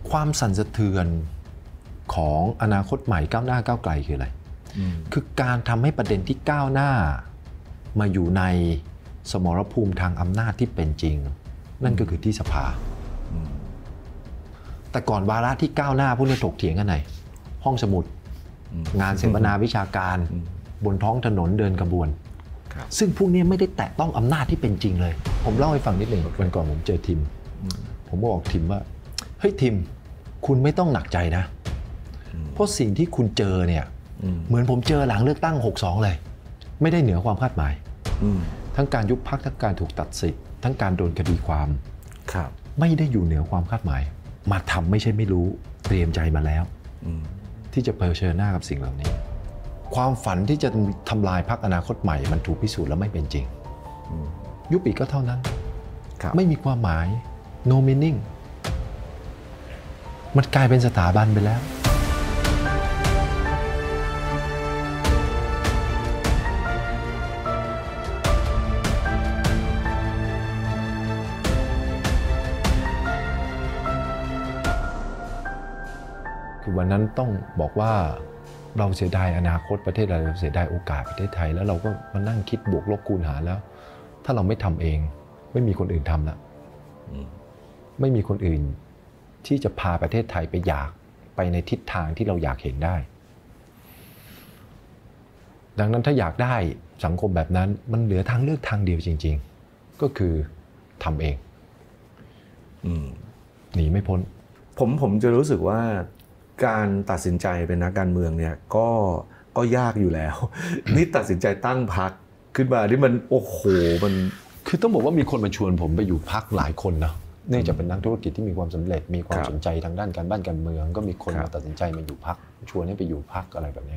ความสั่นสะเทือนของอนาคตใหม่ก้าวหน้าก้าวไกลคืออะไรคือการทำให้ประเด็นที่ก้าวหน้ามาอยู่ในสมรภูมิทางอำนาจที่เป็นจริงนั่นก็คือที่สภาแต่ก่อนวาระที่ก้าวหน้าพวกนี้ถกเถียงกันไหนห้องสมุดงานเสวนาวิชาการบนท้องถนนเดินกระบวนซึ่งพวกนี้ไม่ได้แตะต้องอำนาจที่เป็นจริงเลยผมเล่าให้ฟังนิดหนึ่งวันก่อนผมเจอทิมผมบอกทิมว่าเฮ้ยทิมคุณไม่ต้องหนักใจนะเพราะสิ่งที่คุณเจอเนี่ยเหมือนผมเจอหลังเลือกตั้ง62เลยไม่ได้เหนือความคาดหมายทั้งการยุบพรรคทั้งการถูกตัดสิทธิ์ทั้งการโดนคดีความไม่ได้อยู่เหนือความคาดหมายมาทำไม่ใช่ไม่รู้เตรียมใจมาแล้วที่จะเผชิญหน้ากับสิ่งเหล่านี้ความฝันที่จะทำลายพรรคอนาคตใหม่มันถูกพิสูจน์แล้วไม่เป็นจริงยุบอีกก็เท่านั้นไม่มีความหมาย no meaning มันกลายเป็นสถาบันไปแล้วคือวันนั้นต้องบอกว่าเราเสียดายอนาคตประเทศเราเสียดายโอกาสประเทศไทยแล้วเราก็มานั่งคิดบวกลบคูณหารแล้วถ้าเราไม่ทำเองไม่มีคนอื่นทำแล้วไม่มีคนอื่นที่จะพาประเทศไทยไปในทิศทางที่เราอยากเห็นได้ดังนั้นถ้าอยากได้สังคมแบบนั้นมันเหลือทางเลือกทางเดียวจริงๆก็คือทำเองหนีไม่พ้นผมจะรู้สึกว่าการตัดสินใจเป็นนักการเมืองเนี่ยก็ยากอยู่แล้ว นี่ตัดสินใจตั้งพรรคขึ้นมาที่มันโอ้โหมันคือต้องบอกว่ามีคนมาชวนผมไปอยู่พรรคหลายคนนะเนื่องจากเป็นนักธุรกิจที่มีความสำเร็จมีความสนใจทางด้านการบ้านการเมืองก็มีคนมาตัดสินใจมาอยู่พรรคชวนให้ไปอยู่พรรคอะไรแบบนี้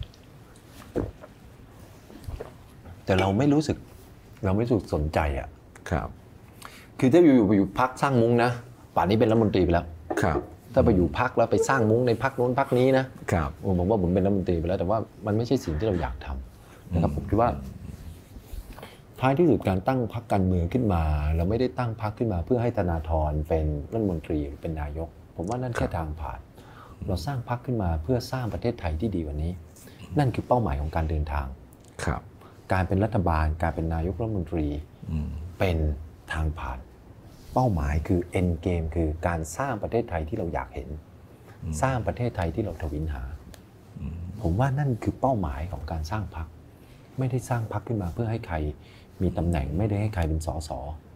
แต่เราไม่รู้สึกสนใจอ่ะคือถ้าอยู่พรรคสร้างมุ้งนะป่านนี้เป็นรัฐมนตรีไปแล้วถ้าไปอยู่พรรคแล้วไปสร้างมุ้งในพรรคโน้นพรรคนี้นะผมว่าผมเป็นรัฐมนตรีไปแล้วแต่ว่ามันไม่ใช่สิ่งที่เราอยากทำนะครับผมคิดว่าท้ายที่สุดการตั้งพรรคการเมืองขึ้นมาเราไม่ได้ตั้งพรรคขึ้นมาเพื่อให้ธนาธรเป็นรัฐมนตรีหรือเป็นนายกผมว่านั่นแค่ทางผ่านเราสร้างพรรคขึ้นมาเพื่อสร้างประเทศไทยที่ดีกว่านี้นั่นคือเป้าหมายของการเดินทางการเป็นรัฐบาลการเป็นนายกรัฐมนตรีเป็นทางผ่านเป้าหมายคือ end game คือการสร้างประเทศไทยที่เราอยากเห็นสร้างประเทศไทยที่เราทวินหาผมว่านั่นคือเป้าหมายของการสร้างพรรคไม่ได้สร้างพรรคขึ้นมาเพื่อให้ใครมีตำแหน่งไม่ได้ให้ใครเป็นสส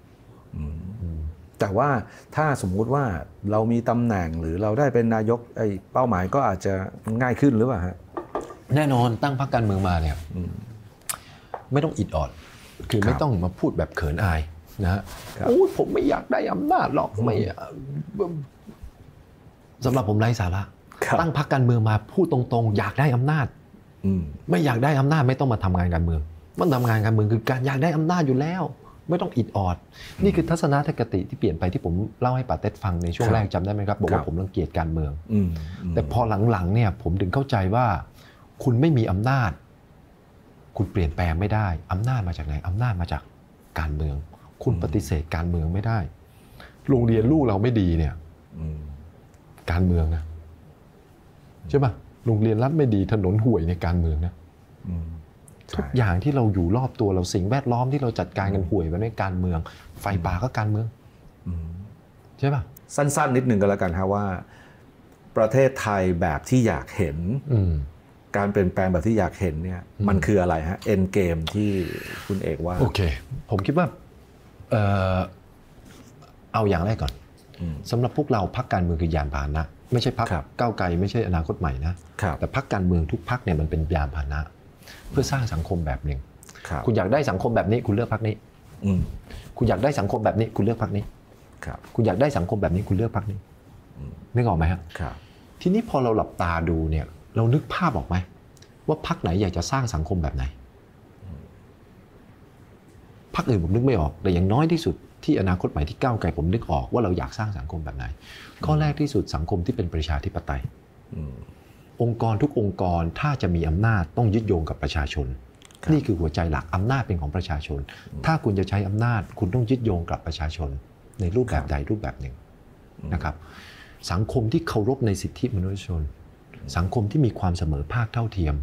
แต่ว่าถ้าสมมุติว่าเรามีตำแหน่งหรือเราได้เป็นนายกเป้าหมายก็อาจจะง่ายขึ้นหรือเปล่าฮะแน่นอนตั้งพรรคการเมืองมาเนี่ยไม่ต้องอิดออดคือไม่ต้องมาพูดแบบเขินอายนะโอ้ผมไม่อยากได้อำนาจหรอกไม่สำหรับผมไร้สาระตั้งพรรคการเมืองมาพูดตรงๆอยากได้อำนาจไม่อยากได้อำนาจไม่ต้องมาทำงานการเมืองมันทำงานการเมืองคือการอยากได้อำนาจอยู่แล้วไม่ต้องอิดออดนี่คือทัศนคติที่เปลี่ยนไปที่ผมเล่าให้ป๋าเต็ดฟังในช่วงแรกจำได้ไหมครับบอกว่าผมรังเกียจการเมืองแต่พอหลังๆเนี่ยผมถึงเข้าใจว่าคุณไม่มีอำนาจคุณเปลี่ยนแปลงไม่ได้อำนาจมาจากไหนอำนาจมาจากการเมืองคุณปฏิเสธการเมืองไม่ได้โรงเรียนลูกเราไม่ดีเนี่ยการเมืองนะใช่ป่ะโรงเรียนรัฐไม่ดีถนนห่วยในการเมืองนะทุกอย่างที่เราอยู่รอบตัวเราสิ่งแวดล้อมที่เราจัดการกันห่วยไว้ในการเมืองไฟป่าก็การเมืองใช่ป่ะสั้นๆนิดนึงก็แล้วกันฮะว่าประเทศไทยแบบที่อยากเห็นการเปลี่ยนแปลงแบบที่อยากเห็นเนี่ยมันคืออะไรฮะเอ็นเกมที่คุณเอกว่าโอเคผมคิดว่าเอาอย่างแรกก่อนสำหรับพวกเราพรรคการเมืองคือยานพาหนะไม่ใช่พรรคก้าวไกลไม่ใช่อนาคตใหม่นะแต่พรรคการเมืองทุกพรรคเนี่ยมันเป็นยานพาหนะเพื่อสร้างสังคมแบบหนึ่งคุณอยากได้สังคมแบบนี้คุณเลือกพรรคนี้คุณอยากได้สังคมแบบนี้คุณเลือกพรรคนี้คุณอยากได้สังคมแบบนี้คุณเลือกพรรคนี้นึกออกไหมครับทีนี้พอเราหลับตาดูเนี่ยเรานึกภาพออกไหมว่าพรรคไหนอยากจะสร้างสังคมแบบไหนพรรคอื่นผมนึกไม่ออกแต่อย่างน้อยที่สุดที่อนาคตใหม่ที่ก้าวไกลผมนึกออกว่าเราอยากสร้างสังคมแบบไหนข้อแรกที่สุดสังคมที่เป็นประชาธิปไตยองค์กรทุกองค์กรถ้าจะมีอำนาจต้องยึดโยงกับประชาชนนี่คือหัวใจหลักอำนาจเป็นของประชาชนถ้าคุณจะใช้อำนาจคุณต้องยึดโยงกับประชาชนในรูปแบบใดรูปแบบหนึ่งนะครับสังคมที่เคารพในสิทธิมนุษยชนสังคมที่มีความเสมอภาคเท่าเทียม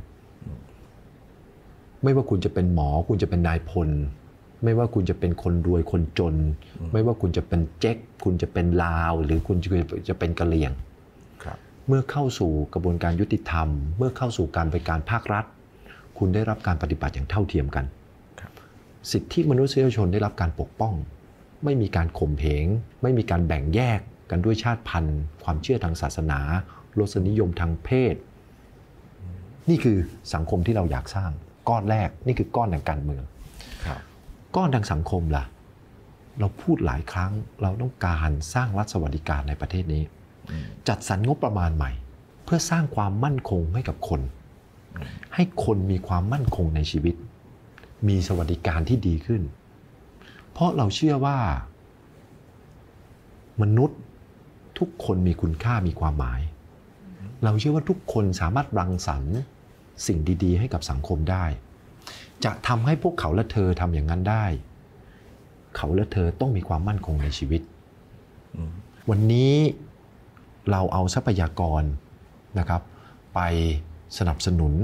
ไม่ว่าคุณจะเป็นหมอคุณจะเป็นนายพลไม่ว่าคุณจะเป็นคนรวยคนจนไม่ว่าคุณจะเป็นเจ๊กคุณจะเป็นลาวหรือคุณจะเป็นกะเหรี่ยงเมื่อเข้าสู่กระบวนการยุติธรรมเมื่อเข้าสู่การบริการภาครัฐคุณได้รับการปฏิบัติอย่างเท่าเทียมกันสิทธิมนุษยชนได้รับการปกป้องไม่มีการข่มเหงไม่มีการแบ่งแยกกันด้วยชาติพันธุ์ความเชื่อทางศาสนารสนิยมทางเพศนี่คือสังคมที่เราอยากสร้างก้อนแรกนี่คือก้อนทางการเมืองก้อนทางสังคมล่ะเราพูดหลายครั้งเราต้องการสร้างรัฐสวัสดิการในประเทศนี้จัดสรรงบประมาณใหม่เพื่อสร้างความมั่นคงให้กับคนให้คนมีความมั่นคงในชีวิตมีสวัสดิการที่ดีขึ้นเพราะเราเชื่อว่ามนุษย์ทุกคนมีคุณค่ามีความหมายเราเชื่อว่าทุกคนสามารถรังสรรค์สิ่งดีๆให้กับสังคมได้จะทำให้พวกเขาและเธอทำอย่างนั้นได้เขาและเธอต้องมีความมั่นคงในชีวิตวันนี้เราเอาทรัพยากรนะครับไปสนับสนุน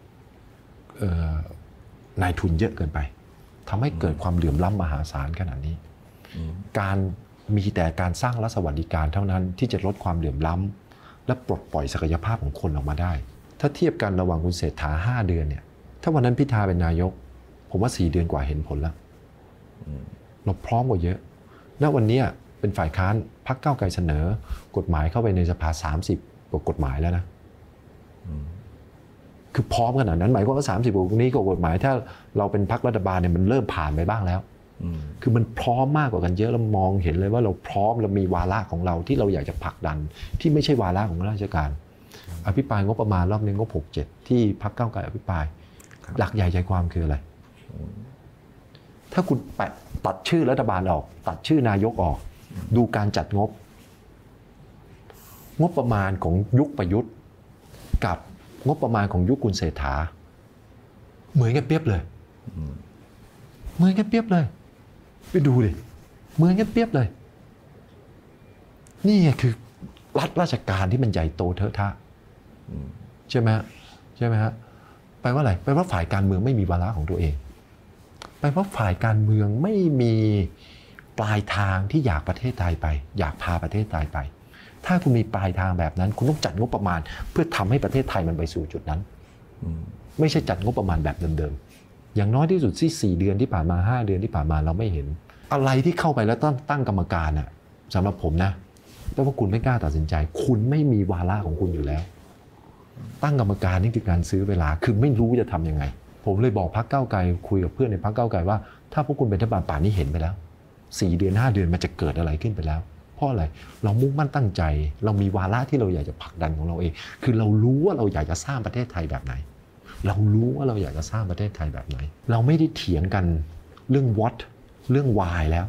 นายทุนเยอะเกินไปทำให้เกิดความเหลื่อมล้ำมหาศาลขนาดนี้การมีแต่การสร้างรัฐสวัสดิการเท่านั้นที่จะลดความเหลื่อมล้ำและปลดปล่อยศักยภาพของคนออกมาได้ถ้าเทียบกันระหว่างคุณเศรษฐา5 เดือนเนี่ยถ้าวันนั้นพิธาเป็นนายกผมว่า4 เดือนกว่าเห็นผลแล้วเราพร้อมกว่าเยอะณวันนี้เป็นฝ่ายค้านพรรคก้าวไกลเสนอกฎหมายเข้าไปในสภา30กว่ากฎหมายแล้วนะคือพร้อมขนาดนั้นหมายความว่า30กว่านี้กฎหมายถ้าเราเป็นพรรครัฐบาลเนี่ยมันเริ่มผ่านไปบ้างแล้วคือมันพร้อมมากกว่ากันเยอะแล้วมองเห็นเลยว่าเราพร้อมเรามีวาระของเราที่เราอยากจะผลักดันที่ไม่ใช่วาระของราชการอภิปรายงบประมาณรอบนึงงบ67ที่พรรคก้าวไกลอภิปรายหลักใหญ่ใจความคืออะไรถ้าคุณตัดชื่อรัฐบาลออกตัดชื่อนายกออกดูการจัดงบประมาณของยุคประยุทธ์กับงบประมาณของยุคคุณเศรษฐาเหมือนกันเปรียบเลยเหมือนกันเปรียบเลยไปดูดิเหมือนกันเปรียบเลยนี่คือรัฐราชการที่มันใหญ่โตเทอะทะใช่ไหมฮะแปลว่าอะไรแปลว่าฝ่ายการเมืองไม่มีวาระของตัวเองแปลว่าฝ่ายการเมืองไม่มีปลายทางที่อยากประเทศไทยไปอยากพาประเทศไทยไปถ้าคุณมีปลายทางแบบนั้นคุณต้องจัดงบประมาณเพื่อทำให้ประเทศไทยมันไปสู่จุดนั้นไม่ใช่จัดงบประมาณแบบเดิมๆอย่างน้อยที่สุด4 เดือนที่ผ่านมา5 เดือนที่ผ่านมาเราไม่เห็นอะไรที่เข้าไปแล้วต้องตั้งกรรมการอ่ะสำหรับผมนะแปลว่าคุณไม่กล้าตัดสินใจคุณไม่มีวาระของคุณอยู่แล้วตั้งกรรมการนี่คือการซื้อเวลาคือไม่รู้จะทำยังไงผมเลยบอกพรรคก้าวไกลคุยกับเพื่อนในพรรคก้าวไกลว่าถ้าพวกคุณเป็นรัฐบาลป่านนี้เห็นไปแล้ว4 เดือน5 เดือนมันจะเกิดอะไรขึ้นไปแล้วเพราะอะไรเรามุ่งมั่นตั้งใจเรามีวาระที่เราอยากจะผลักดันของเราเองคือเรารู้ว่าเราอยากจะสร้างประเทศไทยแบบไหนเรารู้ว่าเราอยากจะสร้างประเทศไทยแบบไหนเราไม่ได้เถียงกันเรื่อง what เรื่อง why แล้ว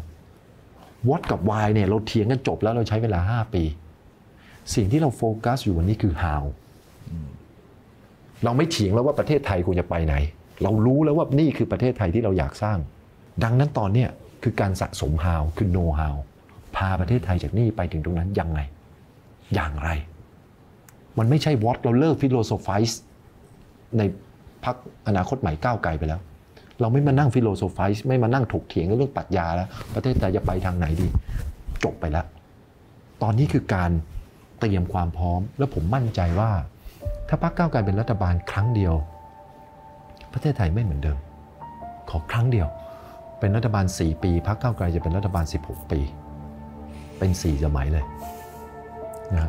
what กับ why เนี่ยเราเถียงกันจบแล้วเราใช้เวลา5 ปีสิ่งที่เราโฟกัสอยู่วันนี้คือ how เราไม่เถียงแล้วว่าประเทศไทยควรจะไปไหนเรารู้แล้วว่านี่คือประเทศไทยที่เราอยากสร้างดังนั้นตอนนี้คือการสะสม how คือ know how พาประเทศไทยจากนี่ไปถึงตรงนั้นยังไงอย่างไรมันไม่ใช่ what เราเลิก philosophize ในพรรคอนาคตใหม่ก้าวไกลไปแล้วเราไม่มานั่ง philosophize ไม่มานั่งถกเถียงเรื่องปรัชญาแล้วประเทศไทยจะไปทางไหนดีจบไปแล้วตอนนี้คือการเตรียมความพร้อมแล้วผมมั่นใจว่าถ้าพรรคก้าวไกลเป็นรัฐบาลครั้งเดียวประเทศไทยไม่เหมือนเดิมขอครั้งเดียวเป็นรัฐบาล4 ปีพรรคก้าวไกลจะเป็นรัฐบาล16 ปีเป็น4 สมัยเลยนะครับ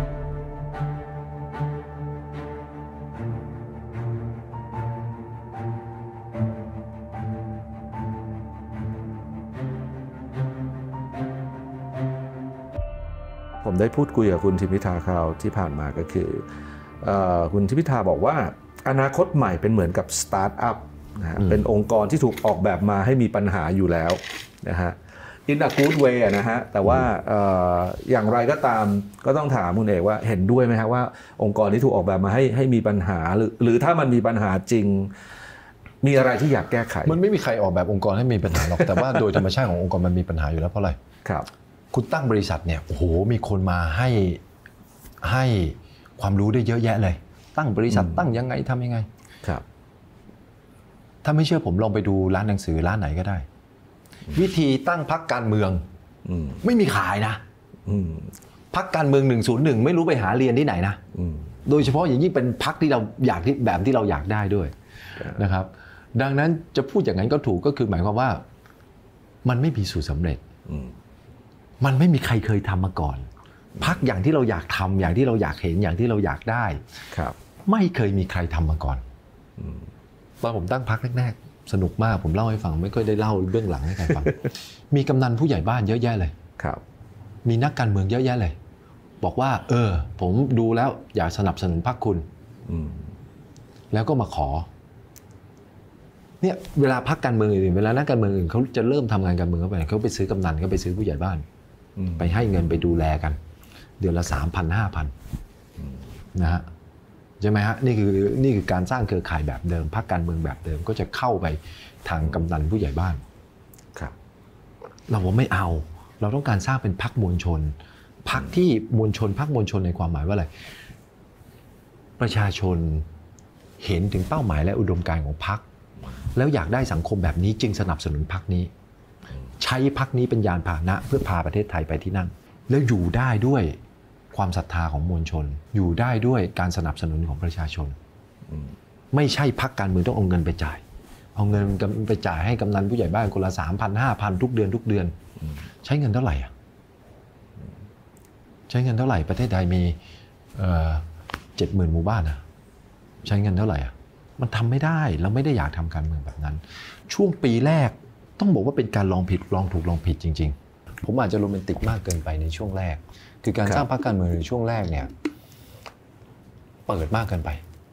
ผมได้พูดคุยกับคุณทิมพิธาคราวที่ผ่านมาก็คือคุณทิมพิธาบอกว่าอนาคตใหม่เป็นเหมือนกับสตาร์ทอัพนะฮะเป็นองค์กรที่ถูกออกแบบมาให้มีปัญหาอยู่แล้วนะฮะ in a good way นะฮะแต่ว่าอย่างไรก็ตามก็ต้องถามคุณเอกว่าเห็นด้วยไหมครับว่าองค์กรที่ถูกออกแบบมาให้มีปัญหาหรือถ้ามันมีปัญหาจริงมีอะไรที่อยากแก้ไขมันไม่มีใครออกแบบองค์กรให้มีปัญหาหรอกแต่ว่าโดยธรรมชาติขององค์กรมันมีปัญหาอยู่แล้วเพราะอะไรครับคุณตั้งบริษัทเนี่ยโอ้โหมีคนมาให้ให้ความรู้ได้เยอะแยะเลยตั้งบริษัทตั้งยังไงทำยังไงครับถ้าไม่เชื่อผมลองไปดูร้านหนังสือร้านไหนก็ได้วิธีตั้งพรรคการเมืองไม่มีขายนะพรรคการเมือง101ไม่รู้ไปหาเรียนที่ไหนนะโดยเฉพาะอย่างยิ่งเป็นพรรคที่เราอยากแบบที่เราอยากได้ด้วยนะครับดังนั้นจะพูดอย่างนั้นก็ถูกก็คือหมายความว่ามันไม่มีสูตรสำเร็จมันไม่มีใครเคยทำมาก่อนพรรคอย่างที่เราอยากทำอย่างที่เราอยากเห็นอย่างที่เราอยากได้ไม่เคยมีใครทำมาก่อนตอนผมตั้งพรรคแรกๆสนุกมากผมเล่าให้ฟังไม่ค่อยได้เล่าเบื้องหลังให้ใครฟังมีกำนันผู้ใหญ่บ้านเยอะแยะเลยมีนักการเมืองเยอะแยะเลยบอกว่าผมดูแล้วอยากสนับสนุนพรรคคุณแล้วก็มาขอเนี่ยเวลาพรรคการเมืองอื่นเวลานักการเมืองอื่นเขาจะเริ่มทำงานการเมืองเข้าไปเขาไปซื้อกำนันเขาไปซื้อผู้ใหญ่บ้านไปให้เงินไปดูแลกันเดือนละ 3,000 5,000 นะฮะใช่ไหมฮะนี่คือการสร้างเครือข่ายแบบเดิมพรรคการเมืองแบบเดิมก็จะเข้าไปทางกำนันผู้ใหญ่บ้านครับเราว่าไม่เอาเราต้องการสร้างเป็นพรรคมวลชนพรรคที่มวลชนพรรคมวลชนในความหมายว่าอะไรประชาชนเห็นถึงเป้าหมายและอุดมการณ์ของพรรคแล้วอยากได้สังคมแบบนี้จึงสนับสนุนพรรคนี้ใช้พรรคนี้เป็นยานพาหนะเพื่อพาประเทศไทยไปที่นั่นแล้วอยู่ได้ด้วยความศรัทธาของมวลชนอยู่ได้ด้วยการสนับสนุนของประชาชนไม่ใช่พรรคการเมืองต้องเอาเงินไปจ่ายเอาเงินไปจ่ายให้กำนันผู้ใหญ่บ้านคนละ 3,000 5,000 ทุกเดือนใช้เงินเท่าไหร่ใช้เงินเท่าไหร่ประเทศไทยมี70,000 หมู่บ้านใช้เงินเท่าไหร่มันทำไม่ได้เราไม่ได้อยากทำการเมืองแบบนั้นช่วงปีแรกต้องบอกว่าเป็นการลองผิดลองถูกลองผิดจริงๆผมอาจจะโรแมนติกมากเกินไปในช่วงแรกคือการสร้างพรรคการเมืองในช่วงแรกเนี่ยเปิดมากเกินไป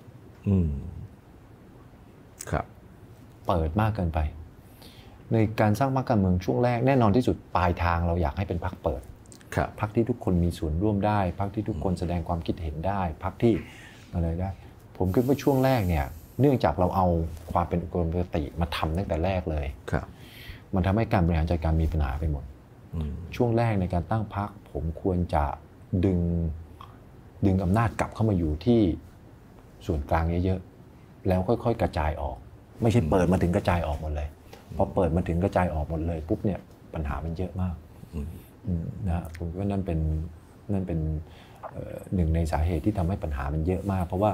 ครับเปิดมากเกินไปในการสร้างพรรคการเมืองช่วงแรกแน่นอนที่สุดปลายทางเราอยากให้เป็นพรรคเปิดพรรคที่ทุกคนมีส่วนร่วมได้พรรคที่ทุกคนแสดงความคิดเห็นได้พรรคที่อะไรได้ผมคิดว่าช่วงแรกเนี่ยเนื่องจากเราเอาความเป็นอุดมคติมาทำตั้งแต่แรกเลยมันทำให้การบริหารจัดการมีปัญหาไปหมดช่วงแรกในการตั้งพรรคผมควรจะดึงอำนาจกลับเข้ามาอยู่ที่ส่วนกลางเยอะๆแล้วค่อยๆกระจายออกไม่ใช่เปิดมาถึงกระจายออกหมดเลยพอเปิดมาถึงกระจายออกหมดเลยปุ๊บเนี่ยปัญหามันเยอะมากนะผมว่านั่นเป็นหนึ่งในสาเหตุที่ทำให้ปัญหามันเยอะมากเพราะว่า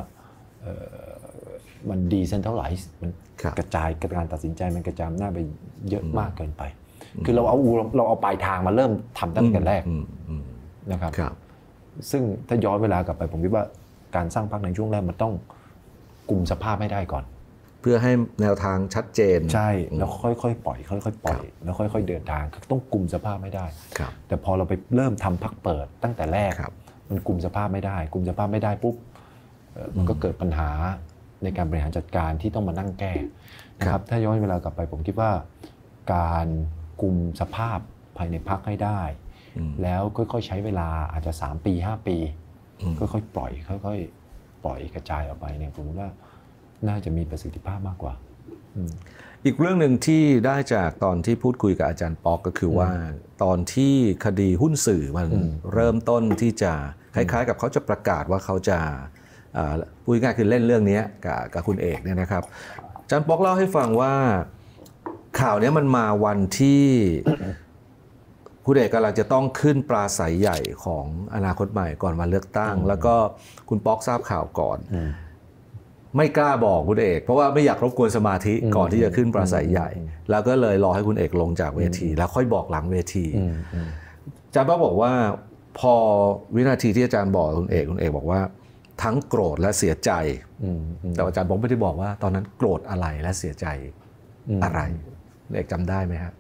มันดีเซนเทรัลไลซ์มันกระจายการตัดสินใจมันกระจายอำนาจไปเยอะมากเกินไปคือเราเอาปลายทางมาเริ่มทำตั้งแต่แรกนะครับซึ่งถ้าย้อนเวลากลับไปผมคิดว่าการสร้างพรรคในช่วงแรกมันต้องกลุ่มสภาพให้ได้ก่อนเพื่อให้แนวทางชัดเจนใช่แล้วค่อยๆปล่อยค่อยๆปล่อยแล้วค่อยๆเดินทางต้องกลุ่มสภาพไม่ได้แต่พอเราไปเริ่มทำพรรคเปิดตั้งแต่แรกมันกลุ่มสภาพไม่ได้กลุ่มสภาพไม่ได้ปุ๊บมันก็เกิดปัญหาในการบริหารจัดการที่ต้องมานั่งแก้นะครับถ้าย้อนเวลากลับไปผมคิดว่าการกลุ่มสภาพภายในพรรคให้ได้แล้วค่อยๆใช้เวลาอาจจะ3 ปี 5 ปีค่อยๆปล่อยค่อยๆปล่อยกระจายออกไปเนี่ยผมว่าน่าจะมีประสิทธิภาพมากกว่าอีกเรื่องหนึ่งที่ได้จากตอนที่พูดคุยกับอาจารย์ป๊อกก็คือว่าตอนที่คดีหุ้นสื่อมันเริ่มต้นที่จะคล้ายๆกับเขาจะประกาศว่าเขาจะพูดง่ายคือเล่นเรื่องนี้กับคุณเอกเนี่ยนะครับอาจารย์ป๊อกเล่าให้ฟังว่าข่าวนี้มันมาวันที่คุณเอกกำลังจะต้องขึ้นปราศัยใหญ่ของอนาคตใหม่ก่อนวันเลือกตั้งแล้วก็คุณป๊อกทราบข่าวก่อนไม่กล้าบอกคุณเอกเพราะว่าไม่อยากรบกวนสมาธิก่อนที่จะขึ้นปราศัยใหญ่แล้วก็เลยรอให้คุณเอกลงจากเวทีแล้วค่อยบอกหลังเวทีอาจารย์ป๊อกบอกว่าพอวินาทีที่อาจารย์บอกคุณเอกบอกว่าทั้งโกรธและเสียใจแต่อาจารย์ป๊อกไม่ได้บอกว่าตอนนั้นโกรธอะไรและเสียใจอะไรเอกจำได้ไหมครับ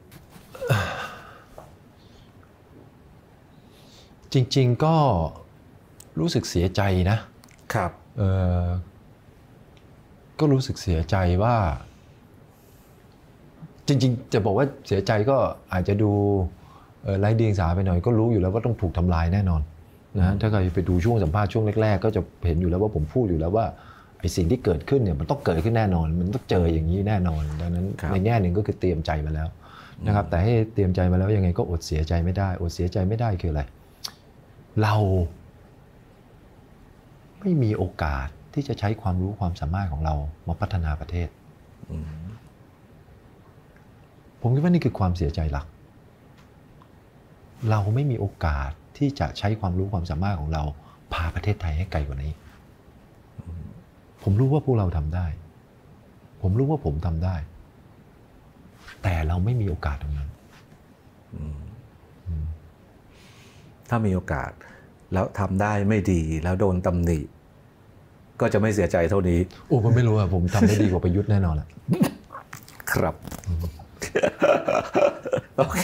จริงๆก็รู้สึกเสียใจนะครับก็รู้สึกเสียใจว่าจริงๆจะบอกว่าเสียใจก็อาจจะดูไร้เดียงสาไปหน่อยก็รู้อยู่แล้วว่าต้องถูกทำลายแน่นอนนะถ้าใครไปดูช่วงสัมภาษณ์ช่วงแรกๆก็จะเห็นอยู่แล้วว่าผมพูดอยู่แล้วว่าไอ้สิ่งที่เกิดขึ้นเนี่ยมันต้องเกิดขึ้นแน่นอนมันต้องเจออย่างนี้แน่นอนดังนั้นในแง่หนึ่งก็คือเตรียมใจมาแล้วนะครับแต่ให้เตรียมใจมาแล้วยังไงก็อดเสียใจไม่ได้อดเสียใจไม่ได้คืออะไรเราไม่มีโอกาสที่จะใช้ความรู้ความสามารถของเรามาพัฒนาประเทศผมคิดว่านี่คือความเสียใจหลักเราไม่มีโอกาสที่จะใช้ความรู้ความสามารถของเราพาประเทศไทยให้ไกลกว่านี้ผมรู้ว่าพวกเราทำได้ผมรู้ว่าผมทำได้แต่เราไม่มีโอกาสตรงนั้นถ้ามีโอกาสแล้วทำได้ไม่ดีแล้วโดนตำหนิก็จะไม่เสียใจเท่านี้โอ้ผมไม่รู้อะผมทำได้ดีกว่าประยุทธ์แน่นอนแหละครับโอเค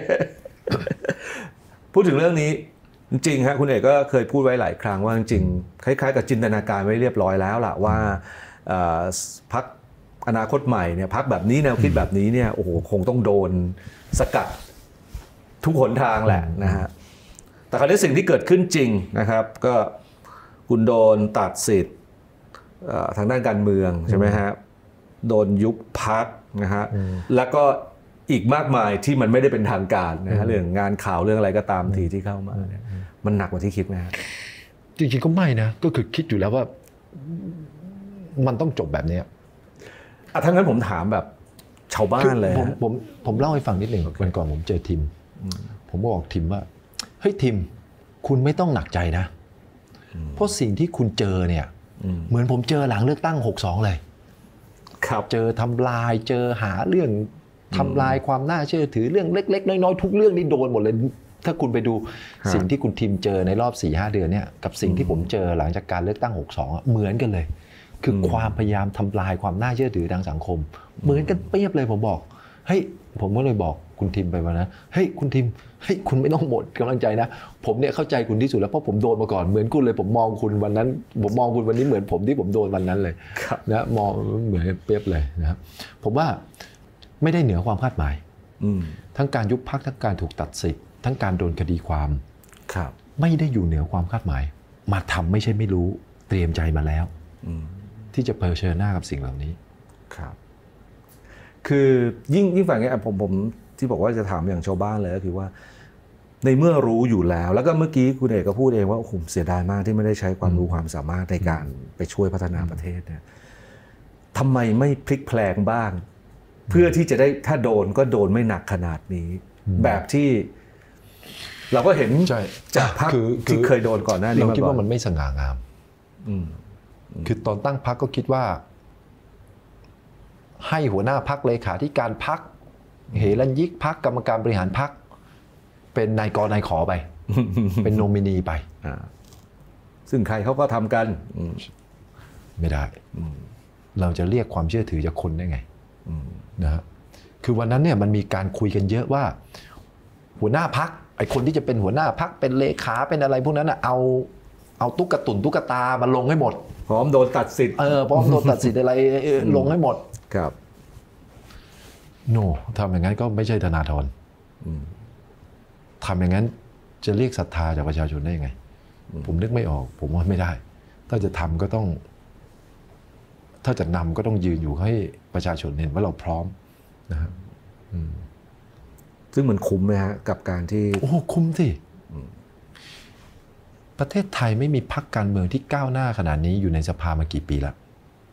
พูดถึงเรื่องนี้จริงๆฮะคุณเอกก็เคยพูดไว้หลายครั้งว่าจริงๆคล้ายๆกับจินตนาการไว้เรียบร้อยแล้วล่ะว่าพรรคอนาคตใหม่เนี่ยพรรคแบบนี้แนวคิดแบบนี้เนี่ยโอ้โหคงต้องโดนสกัดทุกหนทางแหละนะฮะแต่คราวนี้สิ่งที่เกิดขึ้นจริงนะครับก็คุณโดนตัดสิทธิ์ทางด้านการเมืองใช่ไหมฮะโดนยุบพรรคนะฮะแล้วก็อีกมากมายที่มันไม่ได้เป็นทางการนะฮะเรื่องงานข่าวเรื่องอะไรก็ตามทีที่เข้ามาเนี่ยมันหนักกว่าที่คิดไหมฮะจริงๆก็ไม่นะก็คือคิดอยู่แล้วว่ามันต้องจบแบบนี้ถ้างั้นผมถามแบบชาวบ้านเลยผมเล่าให้ฟังนิดหนึ่งวันก่อนผมเจอทิมผมบอกทิมว่าเฮ้ยทิมคุณไม่ต้องหนักใจนะเพราะสิ่งที่คุณเจอเนี่ยเหมือนผมเจอหลังเลือกตั้ง62เลยครับเจอทำลายเจอหาเรื่องทำลายความน่าเชื่อถือเรื่องเล็กๆน้อยๆทุกเรื่องนี่โดนหมดเลยถ้าคุณไปดูสิ่งที่คุณทิมเจอในรอบ 4-5 เดือนเนี่ยกับสิ่งที่ผมเจอหลังจากการเลือกตั้ง62เหมือนกันเลยคือความพยายามทำลายความน่าเชื่อถือทางสังคมเหมือนกันเปรียบเลยผมบอกเฮ้ยผมก็เลยบอกคุณทิมไปว่านะเฮ้ยคุณทิมเฮ้ยคุณไม่ต้องหมดกำลังใจนะผมเนี่ยเข้าใจคุณที่สุดแล้วเพราะผมโดนมาก่อนเหมือนคุณเลยผมมองคุณวันนั้นผมมองคุณวันนี้เหมือนผมที่ผมโดนวันนั้นเลยนะมองเหมือนเปรียบเลยนะครับผมว่าไม่ได้เหนือความคาดหมายทั้งการยุบพรรคทั้งการถูกตัดสิทธิ์ทั้งการโดนคดีความไม่ได้อยู่เหนือความคาดหมายมาทำไม่ใช่ไม่รู้เตรียมใจมาแล้วที่จะเผชิญหน้ากับสิ่งเหล่านี้ครับคือยิ่งฝั่งนี้ผมที่บอกว่าจะถามอย่างชาวบ้านเลยก็คือว่าในเมื่อรู้อยู่แล้วแล้วก็เมื่อกี้คุณเอกก็พูดเองว่าผมเสียดายมากที่ไม่ได้ใช้ความรู้ความสามารถในการไปช่วยพัฒนาประเทศเนี่ยทำไมไม่พลิกแพลงบ้างเพื่อที่จะได้ถ้าโดนก็โดนไม่หนักขนาดนี้แบบที่เราก็เห็นจากพรรคที่เคยโดนก่อนหน้านี้เราคิดว่ามันไม่สง่างามคือตอนตั้งพรรคก็คิดว่าให้หัวหน้าพรรคเลขาธิการพรรคเหรัญยิกพรรคกรรมการบริหารพรรคเป็นนายกนายขอไปเป็นโนมินีไปซึ่งใครเขาก็ทำกันไม่ได้เราจะเรียกความเชื่อถือจากคนได้ไงนะฮะคือวันนั้นเนี่ยมันมีการคุยกันเยอะว่าหัวหน้าพรรคไอ้คนที่จะเป็นหัวหน้าพรรคเป็นเลขาเป็นอะไรพวกนั้นเอาตุ๊กตุ่นตุ๊กตามาลงให้หมดพร้อมโดนตัดสิทธิ์พร้อมโดนตัดสิทธิ์อะไรลงให้หมดครับโนทำอย่างนั้นก็ไม่ใช่ธนาธรทำอย่างนั้นจะเรียกศรัทธาจากประชาชนได้ยังไงผมนึกไม่ออกผมว่าไม่ได้ถ้าจะทำก็ต้องถ้าจะนำก็ต้องยืนอยู่ให้ประชาชนเห็นว่าเราพร้อมนะครับซึ่งมันคุ้มไหมฮะกับการที่โอ้คุ้มสิประเทศไทยไม่มีพรรคการเมืองที่ก้าวหน้าขนาดนี้อยู่ในสภามากี่ปีแล้ว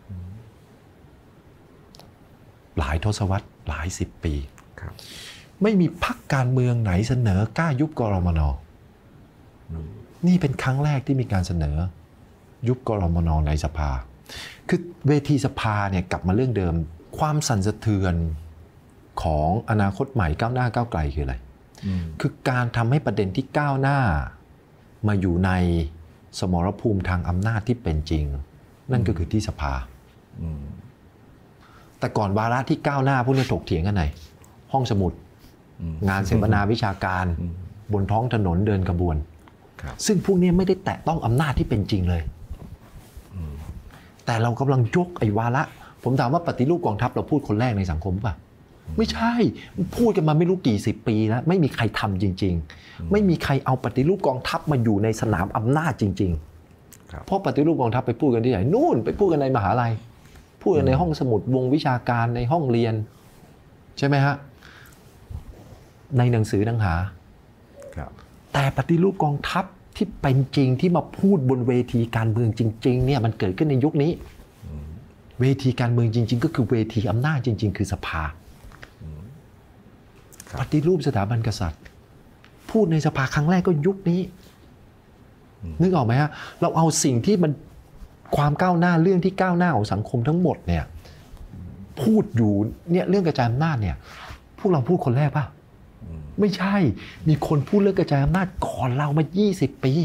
หลายทศวรรษหลายสิบปีไม่มีพรรคการเมืองไหนเสนอกล้ายุบกรมน.นี่เป็นครั้งแรกที่มีการเสนอยุบกรมน.ในสภาคือเวทีสภาเนี่ยกลับมาเรื่องเดิมความสั่นสะเทือนของอนาคตใหม่ก้าวหน้าก้าวไกลคืออะไรคือการทำให้ประเด็นที่ก้าวหน้ามาอยู่ในสมรภูมิทางอำนาจที่เป็นจริงนั่นก็คือที่สภาแต่ก่อนวาระที่ก้าวหน้าพวกนี้ถกเถียงกันไหนห้องสมุดงานเสวนาวิชาการบนท้องถนนเดินขบวนซึ่งพวกนี้ไม่ได้แตะต้องอำนาจที่เป็นจริงเลยแต่เรากำลังยกไอ้วาระผมถามว่าปฏิรูปกองทัพเราพูดคนแรกในสังคมป่ะไม่ใช่พูดกันมาไม่รู้กี่สิบปีแล้วไม่มีใครทำจริงๆไม่มีใครเอาปฏิรูปกองทัพมาอยู่ในสนามอำนาจจริงๆเพราะปฏิรูปกองทัพไปพูดกันที่ไหนนู่นไปพูดกันในมหาลัยพูดกันในห้องสมุดวงวิชาการในห้องเรียนใช่ไหมฮะในหนังสือหนังหาแต่ปฏิรูปกองทัพที่เป็นจริงที่มาพูดบนเวทีการเมืองจริงๆเนี่ยมันเกิดขึ้นในยุคนี้เวทีการเมืองจริงๆก็คือเวทีอำนาจจริงๆคือสภาปฏิรูปสถาบันกษัตริย์พูดในสภาครั้งแรกก็ยุคนี้นึกออกไหมฮะเราเอาสิ่งที่มันความก้าวหน้าเรื่องที่ก้าวหน้าของสังคมทั้งหมดเนี่ยพูดอยู่เนี่ยเรื่องกระจายอำนาจเนี่ยพวกเราพูดคนแรกป่ะไม่ใช่มีคนพูดเรื่องกระจายอำนาจก่อนเรามา20 ปี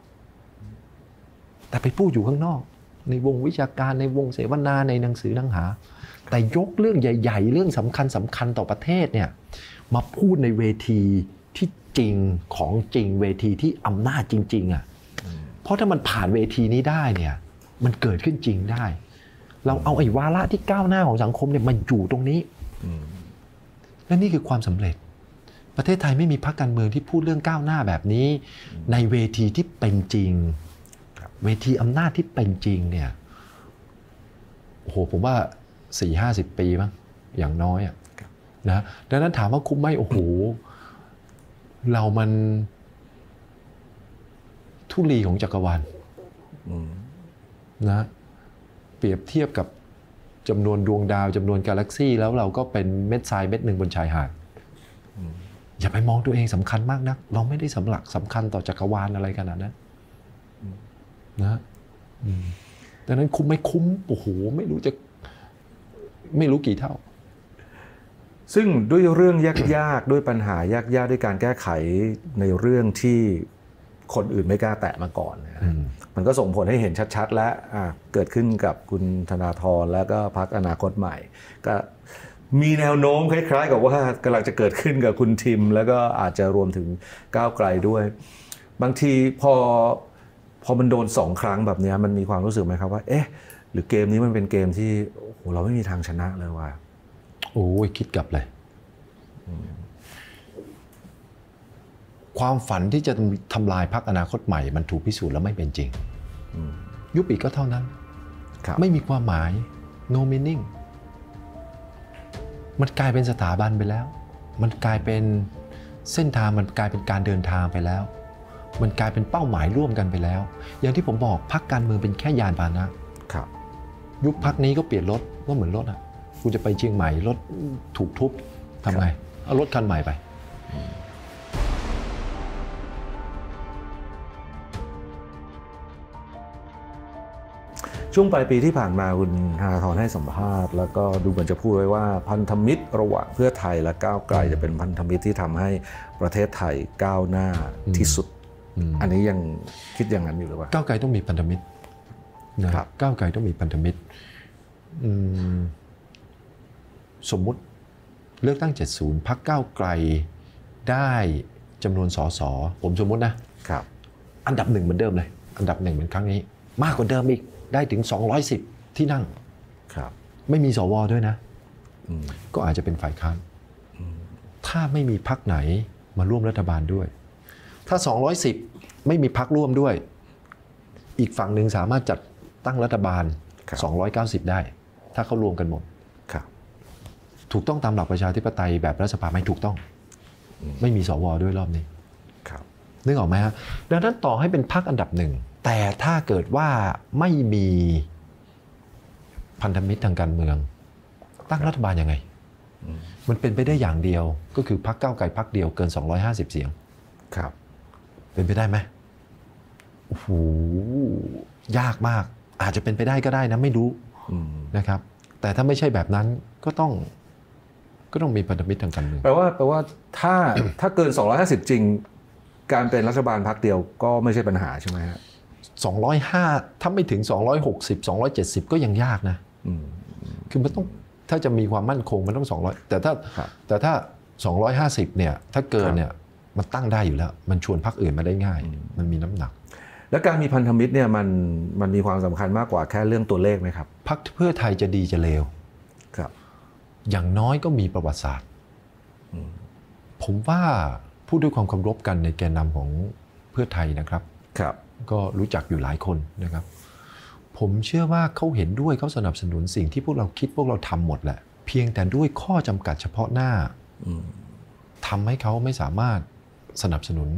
แต่ไปพูดอยู่ข้างนอกในวงวิชาการในวงเสวนาในหนังสือหนังหาแต่ยกเรื่องใหญ่ๆเรื่องสำคัญต่อประเทศเนี่ยมาพูดในเวทีที่จริงของจริงเวทีที่อำนาจจริงๆอ่ะเพราะถ้ามันผ่านเวทีนี้ได้เนี่ยมันเกิดขึ้นจริงได้เราเอาไอ้วาระที่ก้าวหน้าของสังคมเนี่ยมันอยู่ตรงนี้และนี่คือความสำเร็จประเทศไทยไม่มีพรรคการเมืองที่พูดเรื่องก้าวหน้าแบบนี้ในเวทีที่เป็นจริงเวทีอำนาจที่เป็นจริงเนี่ยโอ้โหผมว่า 40-50 ปีมั้งอย่างน้อยอ่ะนะดังนั้นถามว่าคุ้มไหมโอ้โหเรามันธุลีของจักรวาลนะเปรียบเทียบกับจำนวนดวงดาวจำนวนกาแล็กซี่แล้วเราก็เป็นเม็ดทรายเม็ดหนึ่งบนชายหาดอย่าไปมองตัวเองสำคัญมากนักเราไม่ได้สำคัญต่อจักรวาลอะไรขนาดนั้นนะดังนั้นคุ้มไม่คุ้มโอ้โหไม่รู้กี่เท่าซึ่งด้วยเรื่องยากๆด้วยปัญหายากๆด้วยการแก้ไขในเรื่องที่คนอื่นไม่กล้าแตะมาก่อนมันก็ส่งผลให้เห็นชัดๆและเกิดขึ้นกับคุณธนาธรแล้วก็พรรคอนาคตใหม่ก็มีแนวโน้มคล้ายๆกับว่ากำลังจะเกิดขึ้นกับคุณทิมแล้วก็อาจจะรวมถึงก้าวไกลด้วยบางทีพอมันโดน2 ครั้งแบบนี้มันมีความรู้สึกไหมครับว่าเอ๊ะหรือเกมนี้มันเป็นเกมที่โอ้โหเราไม่มีทางชนะเลยว่ะโอ้ยคิดกลับเลยความฝันที่จะทำลายพรรคอนาคตใหม่มันถูกพิสูจน์แล้วไม่เป็นจริงยุบอีกก็เท่านั้นไม่มีความหมาย no meaning มันกลายเป็นสถาบันไปแล้วมันกลายเป็นเส้นทางมันกลายเป็นการเดินทางไปแล้วมันกลายเป็นเป้าหมายร่วมกันไปแล้วอย่างที่ผมบอกพรรคการเมืองเป็นแค่ยานพาหนะยุบพรรคนี้ก็เปลี่ยนรถก็เหมือนรถอ่ะคุณจะไปเชียงใหม่รถถูกทุบทำไงเอารถคันใหม่ไปช่วงปลายปีที่ผ่านมาคุณธนาธรให้สัมภาษณ์แล้วก็ดูเหมือนจะพูดไว้ว่าพันธมิตรระหว่างเพื่อไทยและก้าวไกลจะเป็นพันธมิตรที่ทำให้ประเทศไทยก้าวหน้าที่สุดอันนี้ยังคิดอย่างนั้นอยู่หรือเปล่าก้าวไกลต้องมีพันธมิตรนะครับก้าวไกลต้องมีพันธมิตรสมมุติเลือกตั้ง70พรรคก้าวไกลได้จำนวนสสผมสมมุตินะครับอันดับ1เหมือนเดิมเลยอันดับ1เหมือนครั้งนี้มากกว่าเดิมอีกได้ถึง210ที่นั่งครับไม่มีสวด้วยนะก็อาจจะเป็นฝ่ายค้านถ้าไม่มีพรรคไหนมาร่วมรัฐบาลด้วยถ้า210ไม่มีพรรคร่วมด้วยอีกฝั่งหนึ่งสามารถจัดตั้งรัฐบาล290ได้ถ้าเขารวมกันหมดถูกต้องตามหลักประชาธิปไตยแบบรัฐสภาไม่ถูกต้องไม่มีสวด้วยรอบนี้นึกออกไหมฮะดังนั้นต่อให้เป็นพรรคอันดับ1แต่ถ้าเกิดว่าไม่มีพันธมิตรทางการเมืองตั้งรัฐบาลยังไงมันเป็นไปได้อย่างเดียวก็คือพรรคก้าวไกลพรรคเดียวเกิน250เสียงครับเป็นไปได้ไหมโอ้โหยากมากอาจจะเป็นไปได้ก็ได้นะไม่รู้นะครับแต่ถ้าไม่ใช่แบบนั้นก็ต้องมีพันธมิตรทางการเมืองแปลว่าถ้าเกิน250จริงการเป็นรัฐบาลพรรคเดียวก็ไม่ใช่ปัญหาใช่ไหมฮะ 205ถ้าไม่ถึง260 270ก็ยังยากนะคือมันต้องถ้าจะมีความมั่นคงมันต้อง200แต่ถ้า250เนี่ยถ้าเกินเนี่ยมันตั้งได้อยู่แล้วมันชวนพรรคอื่นมาได้ง่ายมันมีน้ำหนักแล้วการมีพันธมิตรเนี่ยมันมีความสำคัญมากกว่าแค่เรื่องตัวเลขไหมครับพรรคเพื่อไทยจะดีจะเลวครับอย่างน้อยก็มีประวัติศาสตร์ผมว่าพูดด้วยความเคารพกันในแกนนำของเพื่อไทยนะครับก็รู้จักอยู่หลายคนนะครับผมเชื่อว่าเขาเห็นด้วยเขาสนับสนุนสิ่งที่พวกเราคิดพวกเราทำหมดแหละเพียงแต่ด้วยข้อจำกัดเฉพาะหน้าทำให้เขาไม่สามารถสนับสนุน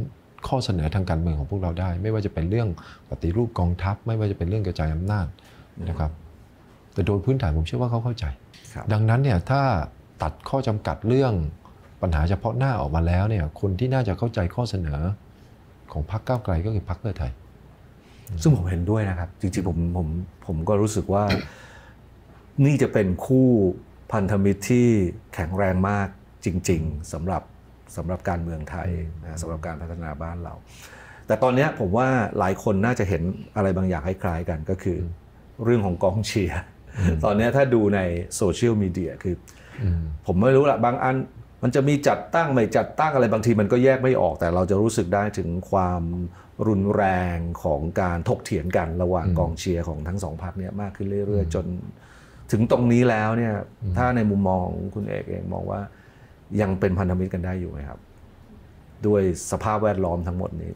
ข้อเสนอทางการเมืองของพวกเราได้ไม่ว่าจะเป็นเรื่องปฏิรูปกองทัพไม่ว่าจะเป็นเรื่องกระจายอำนาจนะครับแต่โดยพื้นฐานผมเชื่อว่าเขาเข้าใจดังนั้นเนี่ยถ้าตัดข้อจำกัดเรื่องปัญหาเฉพาะหน้าออกมาแล้วเนี่ยคนที่น่าจะเข้าใจข้อเสนอของพรรคก้าวไกลก็คือพรรคเพื่อไทยซึ่งผมเห็นด้วยนะครับจริงๆผมก็รู้สึกว่านี่จะเป็นคู่พันธมิตรที่แข็งแรงมากจริงๆสำหรับการเมืองไทยนะสำหรับการพัฒนาบ้านเราแต่ตอนนี้ผมว่าหลายคนน่าจะเห็นอะไรบางอย่างคล้ายๆกันก็คือเรื่องของกองเชียร์ตอนนี้ถ้าดูในโซเชียลมีเดียคือผมไม่รู้ละบางอันมันจะมีจัดตั้งไม่จัดตั้งอะไรบางทีมันก็แยกไม่ออกแต่เราจะรู้สึกได้ถึงความรุนแรงของการถกเถียงกันระหว่างกองเชียร์ของทั้งสองพรรคเนี่ยมากขึ้นเรื่อยๆจนถึงตรงนี้แล้วเนี่ยถ้าในมุมมองของคุณเอกเองมองว่ายังเป็นพันธมิตรกันได้อยู่ไหมครับด้วยสภาพแวดล้อมทั้งหมดนี้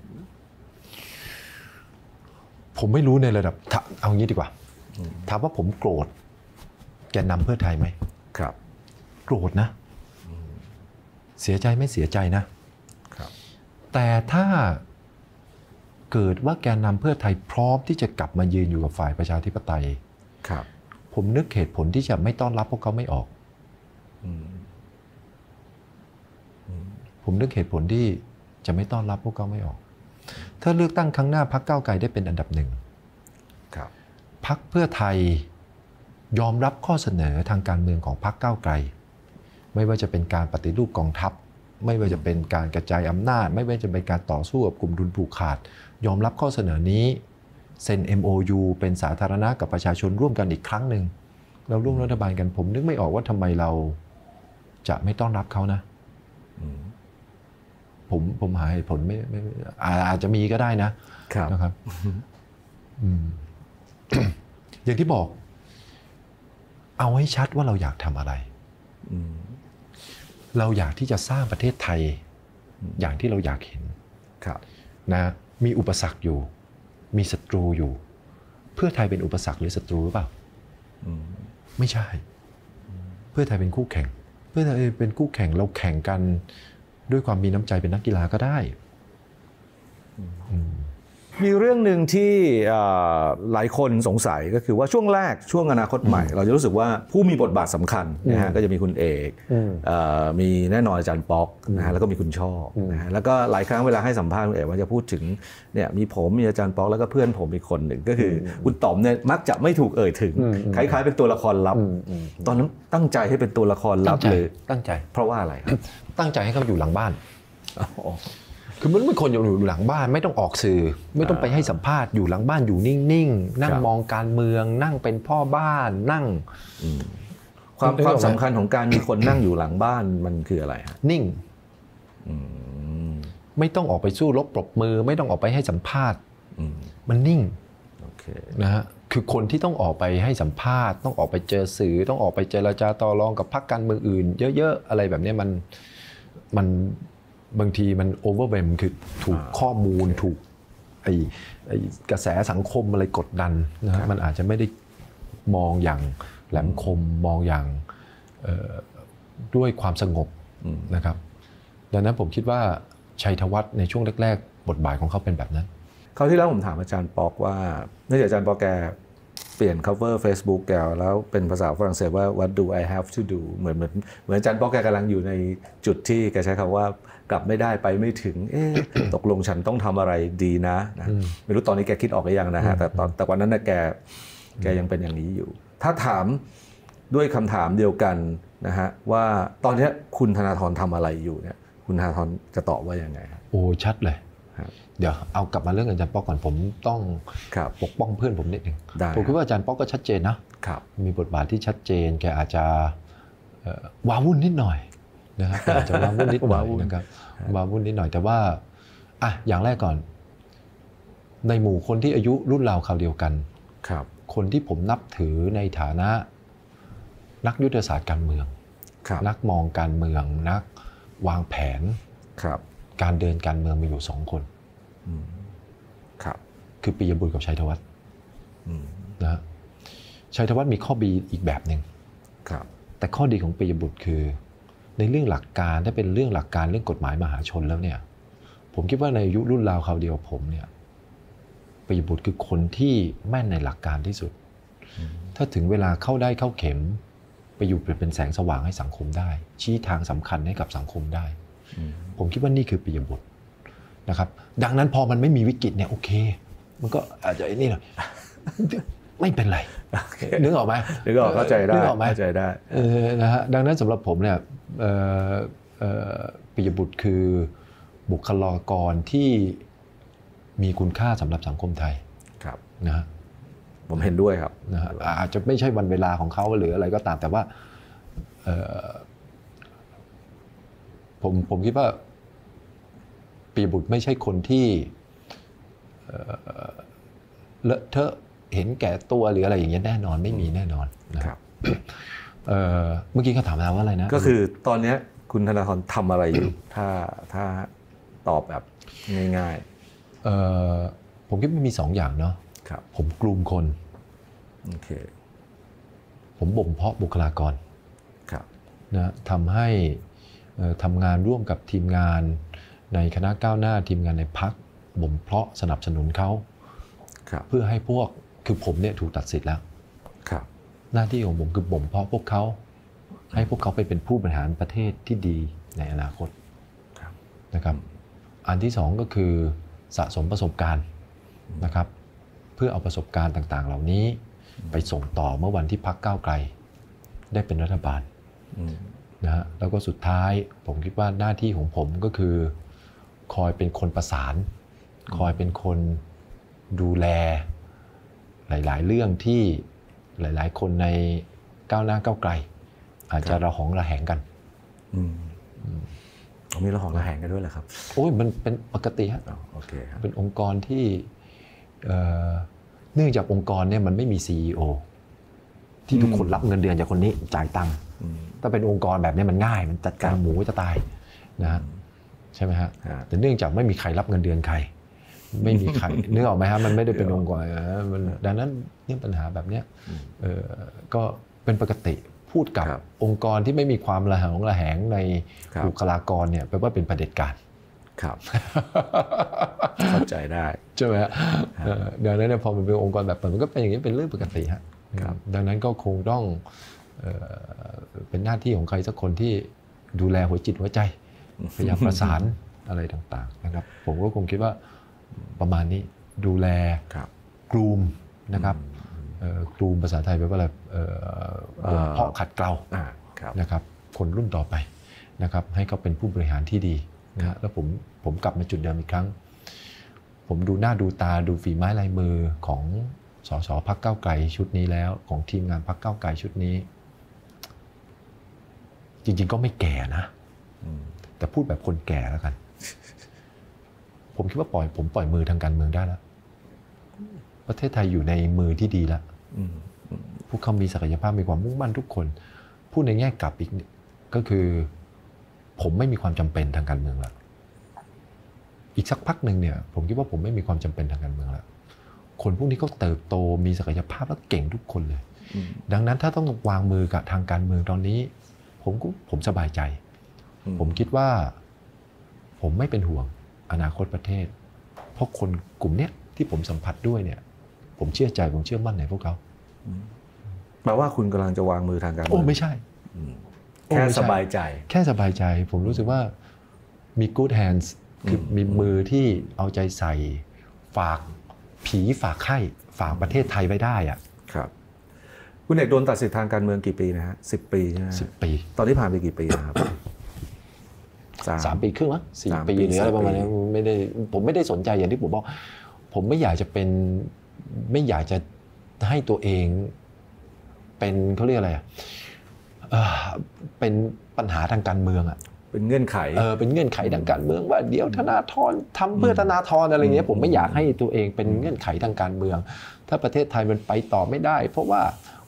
ผมไม่รู้ในระดับเอางี้ดีกว่าถามว่าผมโกรธแกนนำเพื่อไทยไหมครับโกรธนะเสียใจไม่เสียใจนะครับแต่ถ้าเกิดว่าแกนนำเพื่อไทยพร้อมที่จะกลับมายืนอยู่กับฝ่ายประชาธิปไตยครับผมนึกเหตุผลที่จะไม่ต้อนรับพวกเขาไม่ออกผมนึกเหตุผลที่จะไม่ต้อนรับพวกเขาไม่ออกถ้าเลือกตั้งครั้งหน้าพรรคก้าวไกลได้เป็นอันดับหนึ่งพรรคเพื่อไทยยอมรับข้อเสนอทางการเมืองของพรรคก้าวไกลไม่ว่าจะเป็นการปฏิรูปกองทัพไม่ว่าจะเป็นการกระจายอำนาจไม่ว่าจะเป็นการต่อสู้กับกลุ่มทุนผูกขาดยอมรับข้อเสนอนี้เซ็น MOU เป็นสาธารณะกับประชาชนร่วมกันอีกครั้งหนึ่งเราร่วมรัฐบาลกันผมนึกไม่ออกว่าทำไมเราจะไม่ต้อนรับเขานะผมหาเหตุผลไม่อาจจะมีก็ได้นะครับอย่างที่บอกเอาให้ชัดว่าเราอยากทำอะไรเราอยากที่จะสร้างประเทศไทยอย่างที่เราอยากเห็นนะมีอุปสรรคอยู่มีศัตรูอยู่เพื่อไทยเป็นอุปสรรคหรือศัตรูหรือเปล่าไม่ใช่เพื่อไทยเป็นคู่แข่งเพื่อไทยเป็นคู่แข่งเราแข่งกันด้วยความมีน้ำใจเป็นนักกีฬาก็ได้มีเรื่องหนึ่งที่หลายคนสงสัยก็คือว่าช่วงแรกช่วงอนาคตใหม่เราจะรู้สึกว่าผู้มีบทบาทสำคัญนะฮะก็จะมีคุณเอกมีแน่นอนอาจารย์ป๊อกนะฮะแล้วก็มีคุณช่อนะฮะแล้วก็หลายครั้งเวลาให้สัมภาษณ์คุณเอกว่าจะพูดถึงเนี่ยมีผมมีอาจารย์ป๊อกแล้วก็เพื่อนผมอีกคนหนึ่งก็คือคุณต๋อมเนี่ยมักจะไม่ถูกเอ่ยถึงคล้ายๆเป็นตัวละครลับตอนนั้นตั้งใจให้เป็นตัวละครลับเลยตั้งใจเพราะว่าอะไรครับตั้งใจให้เขาอยู่หลังบ้านคือมันเป็นคนอยู่หลังบ้านไม่ต้องออกสื่อไม่ต้องไปให้สัมภาษณ์อยู่หลังบ้านอยู่นิ่งๆนั่งมองการเมืองนั่งเป็นพ่อบ้านนั่งความสำคัญของการมีคนนั่งอยู่หลังบ้านมันคืออะไรนิ่งไม่ต้องออกไปสู้รบปรบมือไม่ต้องออกไปให้สัมภาษณ์มันนิ่งนะฮะคือคนที่ต้องออกไปให้สัมภาษณ์ต้องออกไปเจอสื่อต้องออกไปเจรจาต่อรองกับพรรคการเมืองอื่นเยอะๆอะไรแบบนี้มันบางทีมันโอเวอร์เวมคือถูกข้อมูลถูกไอ้กระแสสังคมอะไรกดดันนะมันอาจจะไม่ได้มองอย่างแหลมคมมองอย่างด้วยความสงบนะครับดังนั้นผมคิดว่าชัยธวัฒน์ในช่วงแรกๆบทบาทของเขาเป็นแบบนั้นคราวที่แล้วผมถามอาจารย์ป๊อกว่าเนื่องจากอาจารย์ป๊อกแกเปลี่ยน cover Facebook แกแล้วเป็นภาษาฝรั่งเศสว่า what do I have to do เหมือนอาจารย์ป๊อกแกกำลังอยู่ในจุดที่แกใช้คำว่ากลับไม่ได้ไปไม่ถึงตกลงฉันต้องทำอะไรดีนะไม่รู้ตอนนี้แกคิดออกหรือยังนะฮะแต่วันนั้นแกยังเป็นอย่างนี้อยู่ถ้าถามด้วยคำถามเดียวกันนะฮะว่าตอนนี้คุณธนาธรทำอะไรอยู่เนี่ยคุณธนาธรจะตอบว่ายังไงโอ้ชัดเลยเดี๋ยวเอากลับมาเรื่องอาจารย์ป๊อกก่อนผมต้องปกป้องเพื่อนผมนิดนึงผมคิดว่าอาจารย์ป๊อกก็ชัดเจนนะมีบทบาทที่ชัดเจนแกอาจจะว้าวุ่นนิดหน่อยนะครับอาจจะว้าวุ่นนิดหน่อยนะครับว้าวุ่นนิดหน่อยแต่ว่าอย่างแรกก่อนในหมู่คนที่อายุรุ่นราวคราวเดียวกันคนที่ผมนับถือในฐานะนักยุทธศาสตร์การเมืองนักมองการเมืองนักวางแผนการเดินการเมืองมีอยู่2 คนคือปิยบุตรกับชัยธวัฒน์นะชัยธวัฒน์มีข้อดีอีกแบบหนึ่งแต่ข้อดีของปิยบุตรคือในเรื่องหลักการถ้าเป็นเรื่องหลักการเรื่องกฎหมายมหาชนแล้วเนี่ยผผมคิดว่าในอายุรุ่นราวคราวเดียวผมเนี่ยปิยบุตรคือคนที่แม่นในหลักการที่สุดถ้าถึงเวลาเข้าได้เข้าเข็มไปอยู่เป็นแสงสว่างให้สังคมได้ชี้ทางสำคัญให้กับสังคมได้ผมคิดว่านี่คือปิยบุตรนะครับดังนั้นพอมันไม่มีวิกฤตเนี่ยโอเคมันก็อาจจะนี่หน่อยไม่เป็นไรนึกออกไหมนึกออกเข้าใจได้เข้าใจได้นะฮะดังนั้นสำหรับผมเนี่ยปิยบุตรคือบุคลากรที่มีคุณค่าสำหรับสังคมไทยครับนะฮะผมเห็นด้วยครับนะฮะอาจจะไม่ใช่วันเวลาของเขาหรืออะไรก็ตามแต่ว่าผมคิดว่าปิยบุตรไม่ใช่คนที่เลอะเทอะเห็นแก่ตัวหรืออะไรอย่างเงี้ยแน่นอนไม่มีแน่นอนนะครับเมื่อกี้เขาถามเราว่าอะไรนะก็คือตอนนี้คุณธนาธรทำอะไรอยู่ถ้าตอบแบบง่ายๆผมคิดว่ามี2 อย่างเนาะผมกลุ่มคนโอเคผมบ่มเพาะบุคลากรนะทำให้ทำงานร่วมกับทีมงานในคณะก้าวหน้าทีมงานในพรรคบ่มเพาะสนับสนุนเขาเพื่อให้พวกคือผมเนี่ยถูกตัดสิทธิ์แล้วหน้าที่ของผมคือบ่มเพาะพวกเขาให้พวกเขาไปเป็นผู้บริหารประเทศที่ดีในอนาคตนะครับอันที่2ก็คือสะสมประสบการณ์นะครับเพื่อเอาประสบการณ์ต่างๆเหล่านี้ไปส่งต่อเมื่อวันที่พรรคก้าวไกลได้เป็นรัฐบาลนะฮะแล้วก็สุดท้ายผมคิดว่าหน้าที่ของผมก็คือคอยเป็นคนประสานคอยเป็นคนดูแลหลายๆเรื่องที่หลายๆคนในก้าวหน้าก้าวไกลอาจจะระหองระแหงกันมีระหองระแหงกันด้วยเหรอครับโอ้ยมันเป็นปกติฮะโอเคครับเป็นองค์กรที่เนื่องจากองค์กรเนี่ยมันไม่มี CEO ที่ทุกคนรับเงินเดือนจากคนนี้จ่ายตังค์ถ้าเป็นองค์กรแบบนี้มันง่ายมันจัดการหมูจะตายนะใช่ไหมฮะแต่เนื่องจากไม่มีใครรับเงินเดือนใครไม่มีใครนึกออกไหมฮะมันไม่ได้เป็นองค์กรดังนั้นเรื่องปัญหาแบบนี้ก็เป็นปกติพูดกับองค์กรที่ไม่มีความระหองระแหงในบุคลากรเนี่ยแปลว่าเป็นเผด็จการครับเข้าใจได้ใช่ไหมฮะดังนั้นพอมันเป็นองค์กรแบบมันก็เป็นอย่างนี้เป็นเรื่องปกติฮะดังนั้นก็คงต้องเป็นหน้าที่ของใครสักคนที่ดูแลหัวจิตหัวใจพยายามประสานอะไรต่างๆนะครับผมก็คงคิดว่าประมาณนี้ดูแลกลุ่มนะครับกลุ่มภาษาไทยแปลว่าอะไรเพาะขัดเกลานะครับคนรุ่นต่อไปนะครับให้เขาเป็นผู้บริหารที่ดีนะแล้วผมกลับมาจุดเดิมอีกครั้งผมดูหน้าดูตาดูฝีไม้ลายมือของสสพรรคก้าวไกลชุดนี้แล้วของทีมงานพรรคก้าวไกลชุดนี้จริงๆก็ไม่แก่นะแต่พูดแบบคนแก่แล้วกันผมคิดว่าผมปล่อยมือทางการเมืองได้แล้วประเทศไทยอยู่ในมือที่ดีแล้วพวกเขามีศักยภาพมีความมุ่งมั่นทุกคนพูดในแง่กลับก็คือผมไม่มีความจำเป็นทางการเมืองแล้วอีกสักพักหนึ่งเนี่ยผมคิดว่าผมไม่มีความจำเป็นทางการเมืองแล้วคนพวกนี้เขาเติบโตมีศักยภาพและเก่งทุกคนเลยดังนั้นถ้าต้องวางมือกับทางการเมืองตอนนี้ผมสบายใจผมคิดว่าผมไม่เป็นห่วงอนาคตประเทศเพราะคนกลุ่มนี้ที่ผมสัมผัสด้วยเนี่ยผมเชื่อใจผมเชื่อมั่นในพวกเขาแปลว่าคุณกำลังจะวางมือทางการเมืองโอ้ไม่ใช่แค่สบายใจแค่สบายใจผมรู้สึกว่ามี good hands คือมีมือที่เอาใจใส่ฝากผีฝากไข้ฝากประเทศไทยไว้ได้อะครับคุณเอกโดนตัดสิทธิทางการเมืองกี่ปีนะฮะ10 ปีใช่ไหม 10 ปีตอนที่ผ่านไปกี่ปีนะครับ 3 ปีครึ่งมั้ง4 ปีหรืออะไรประมาณนี้ผมไม่ได้สนใจอย่างที่ผมบอกผมไม่อยากจะให้ตัวเองเป็นเขาเรียกอะไรเป็นปัญหาทางการเมืองอ่ะเป็นเงื่อนไขเป็นเงื่อนไขทางการเมืองว่าเดี๋ยวธนาธรทำเพื่อธนาธรอะไรเงี้ยผมไม่อยากให้ตัวเองเป็นเงื่อนไขทางการเมืองถ้าประเทศไทยมันไปต่อไม่ได้เพราะว่า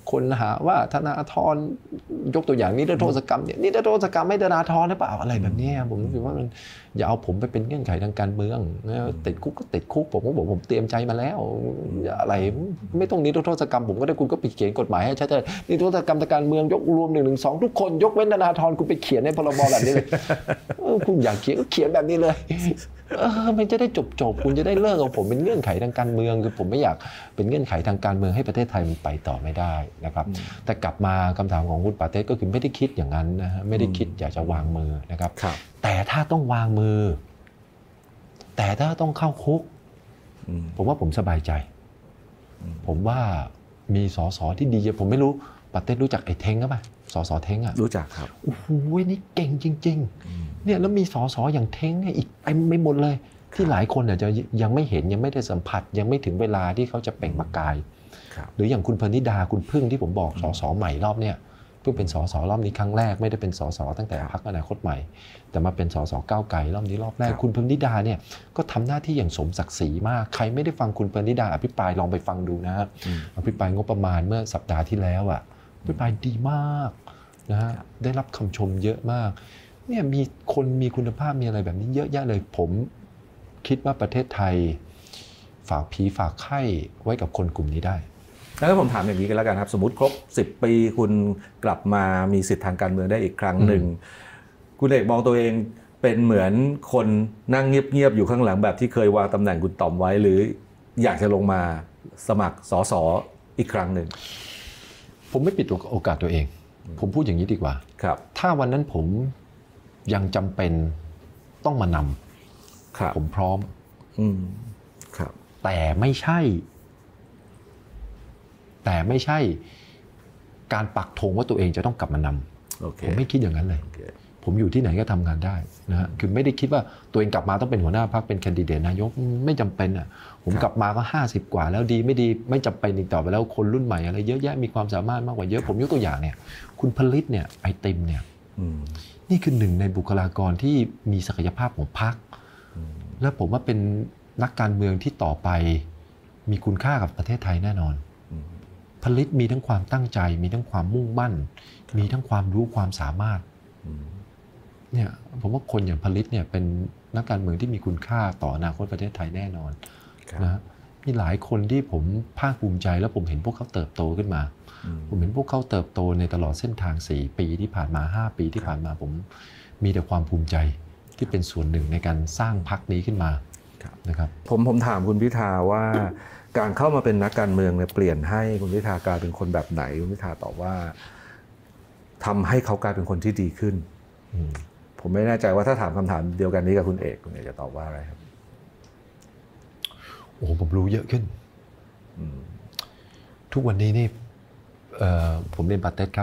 คนหาว่าธนาธรยกตัวอย่างนิรโทษกรรมเนี่ยนิรโทษกรรมไม่ธนาธรหรือเปล่าอะไรแบบนี้ผมรู้สึกว่ามันอย่าเอาผมไปเป็นเงื่อนไขทางการเมืองติดคุกก็ติดคุกผมก็บอกผมเตรียมใจมาแล้วอะไรไม่ต้องนิรโทษกรรมผมก็ได้คุณก็ไปเขียนกฎหมายให้ชัดเจนนิรโทษกรรมทางการเมืองยกรวม112ทุกคนยกเว้นธนาธรคุณไปเขียนในพรบแบบนี้เลยคุณอยากเขียนก็เขียนแบบนี้เลยมันจะได้จบคุณจะได้เลิกเอาผมเป็นเงื่อนไขทางการเมืองคือผมไม่อยากเป็นเงื่อนไขทางการเมืองให้ประเทศไทยมันไปต่อไม่ได้นะครับแต่กลับมาคำถามของคุณปาเต้ก็คือไม่ได้คิดอย่างนั้นนะฮะไม่ได้คิดอยากจะวางมือนะครับแต่ถ้าต้องวางมือแต่ถ้าต้องเข้าคุกผมว่าผมสบายใจผมว่ามีสสที่ดีผมไม่รู้ปาเต้รู้จักไอ้เท้งหรือเปล่าสสเท้งอ่ะรู้จักครับโอ้โหนี่เก่งจริงๆเนี่ยแล้วมีสสอย่างเท้งเนี่ยอีกเต็มไปหมดเลยที่หลายคนอาจจะยังไม่เห็นยังไม่ได้สัมผัสยังไม่ถึงเวลาที่เขาจะเปล่งประกายหรืออย่างคุณพนิดาคุณพึ่งที่ผมบอกสสใหม่รอบเนี่ยเพิ่งเป็นสสรอบนี้ครั้งแรกไม่ได้เป็นสสตั้งแต่พรรคอนาคตใหม่แต่มาเป็นสสก้าวไกลรอบนี้รอบแรกคุณพนิดาเนี่ยก็ทำหน้าที่อย่างสมศักดิ์ศรีมากใครไม่ได้ฟังคุณพนิดาอภิปรายลองไปฟังดูนะอภิปรายงบประมาณเมื่อสัปดาห์ที่แล้วอ่ะอภิปรายดีมากนะฮะได้รับคำชมเยอะมากเนี่ยมีคนมีคุณภาพมีอะไรแบบนี้เยอะแยะเลยผมคิดว่าประเทศไทยฝากผีฝากไข้ไว้กับคนกลุ่มนี้ได้แล้วผมถามอย่างนี้กันแล้วกันครับสมมติครบ10 ปีคุณกลับมามีสิทธิทางการเมืองได้อีกครั้งหนึ่งคุณเอกมองตัวเองเป็นเหมือนคนนั่งเงียบๆอยู่ข้างหลังแบบที่เคยวางตำแหน่งคุณต่อมไว้หรืออยากจะลงมาสมัครสสอีกครั้งหนึ่งผมไม่ปิดโอกาสตัวเองผมพูดอย่างนี้ดีกว่าครับถ้าวันนั้นผมยังจำเป็นต้องมานำผมพร้อมครับแต่ไม่ใช่การปักธงว่าตัวเองจะต้องกลับมานำผมไม่คิดอย่างนั้นเลยผมอยู่ที่ไหนก็ทำงานได้นะฮะคือไม่ได้คิดว่าตัวเองกลับมาต้องเป็นหัวหน้าพรรคเป็นแคนดิเดตนายกไม่จำเป็นอ่ะผมกลับมาก็50 กว่าแล้วดีไม่ดีไม่จำเป็นอีกต่อไปแล้วคนรุ่นใหม่อะไรเยอะแยะมีความสามารถมากกว่าเยอะผมยกตัวอย่างเนี่ยคุณผลิตเนี่ยไอติมเนี่ยนี่คือหนึ่งในบุคลากรที่มีศักยภาพของพรรคและผมว่าเป็นนักการเมืองที่ต่อไปมีคุณค่ากับประเทศไทยแน่นอนผลิตมีทั้งความตั้งใจมีทั้งความมุ่งมั่นมีทั้งความรู้ความสามารถเนี่ยผมว่าคนอย่างผลิตเนี่ยเป็นนักการเมืองที่มีคุณค่าต่ออนาคตประเทศไทยแน่นอนนะมีหลายคนที่ผมภาคภูมิใจแล้วผมเห็นพวกเขาเติบโตขึ้นมาผมเห็นพวกเขาเติบโตในตลอดเส้นทาง4 ปีที่ผ่านมา5 ปีที่ผ่านมาผมมีแต่ความภูมิใจที่เป็นส่วนหนึ่งในการสร้างพรรคนี้ขึ้นมานะครับผมถามคุณพิธาว่าการเข้ามาเป็นนักการเมืองเนี่ยเปลี่ยนให้คุณพิธากลายเป็นคนแบบไหนคุณพิธาตอบว่าทำให้เขากลายเป็นคนที่ดีขึ้นผมไม่แน่ใจว่าถ้าถามคำถามเดียวกันนี้กับคุณเอกจะตอบว่าอะไรครับโอ้ผมรู้เยอะขึ้นทุกวันนี้นี่ผมเรียนปาเต็ดครับ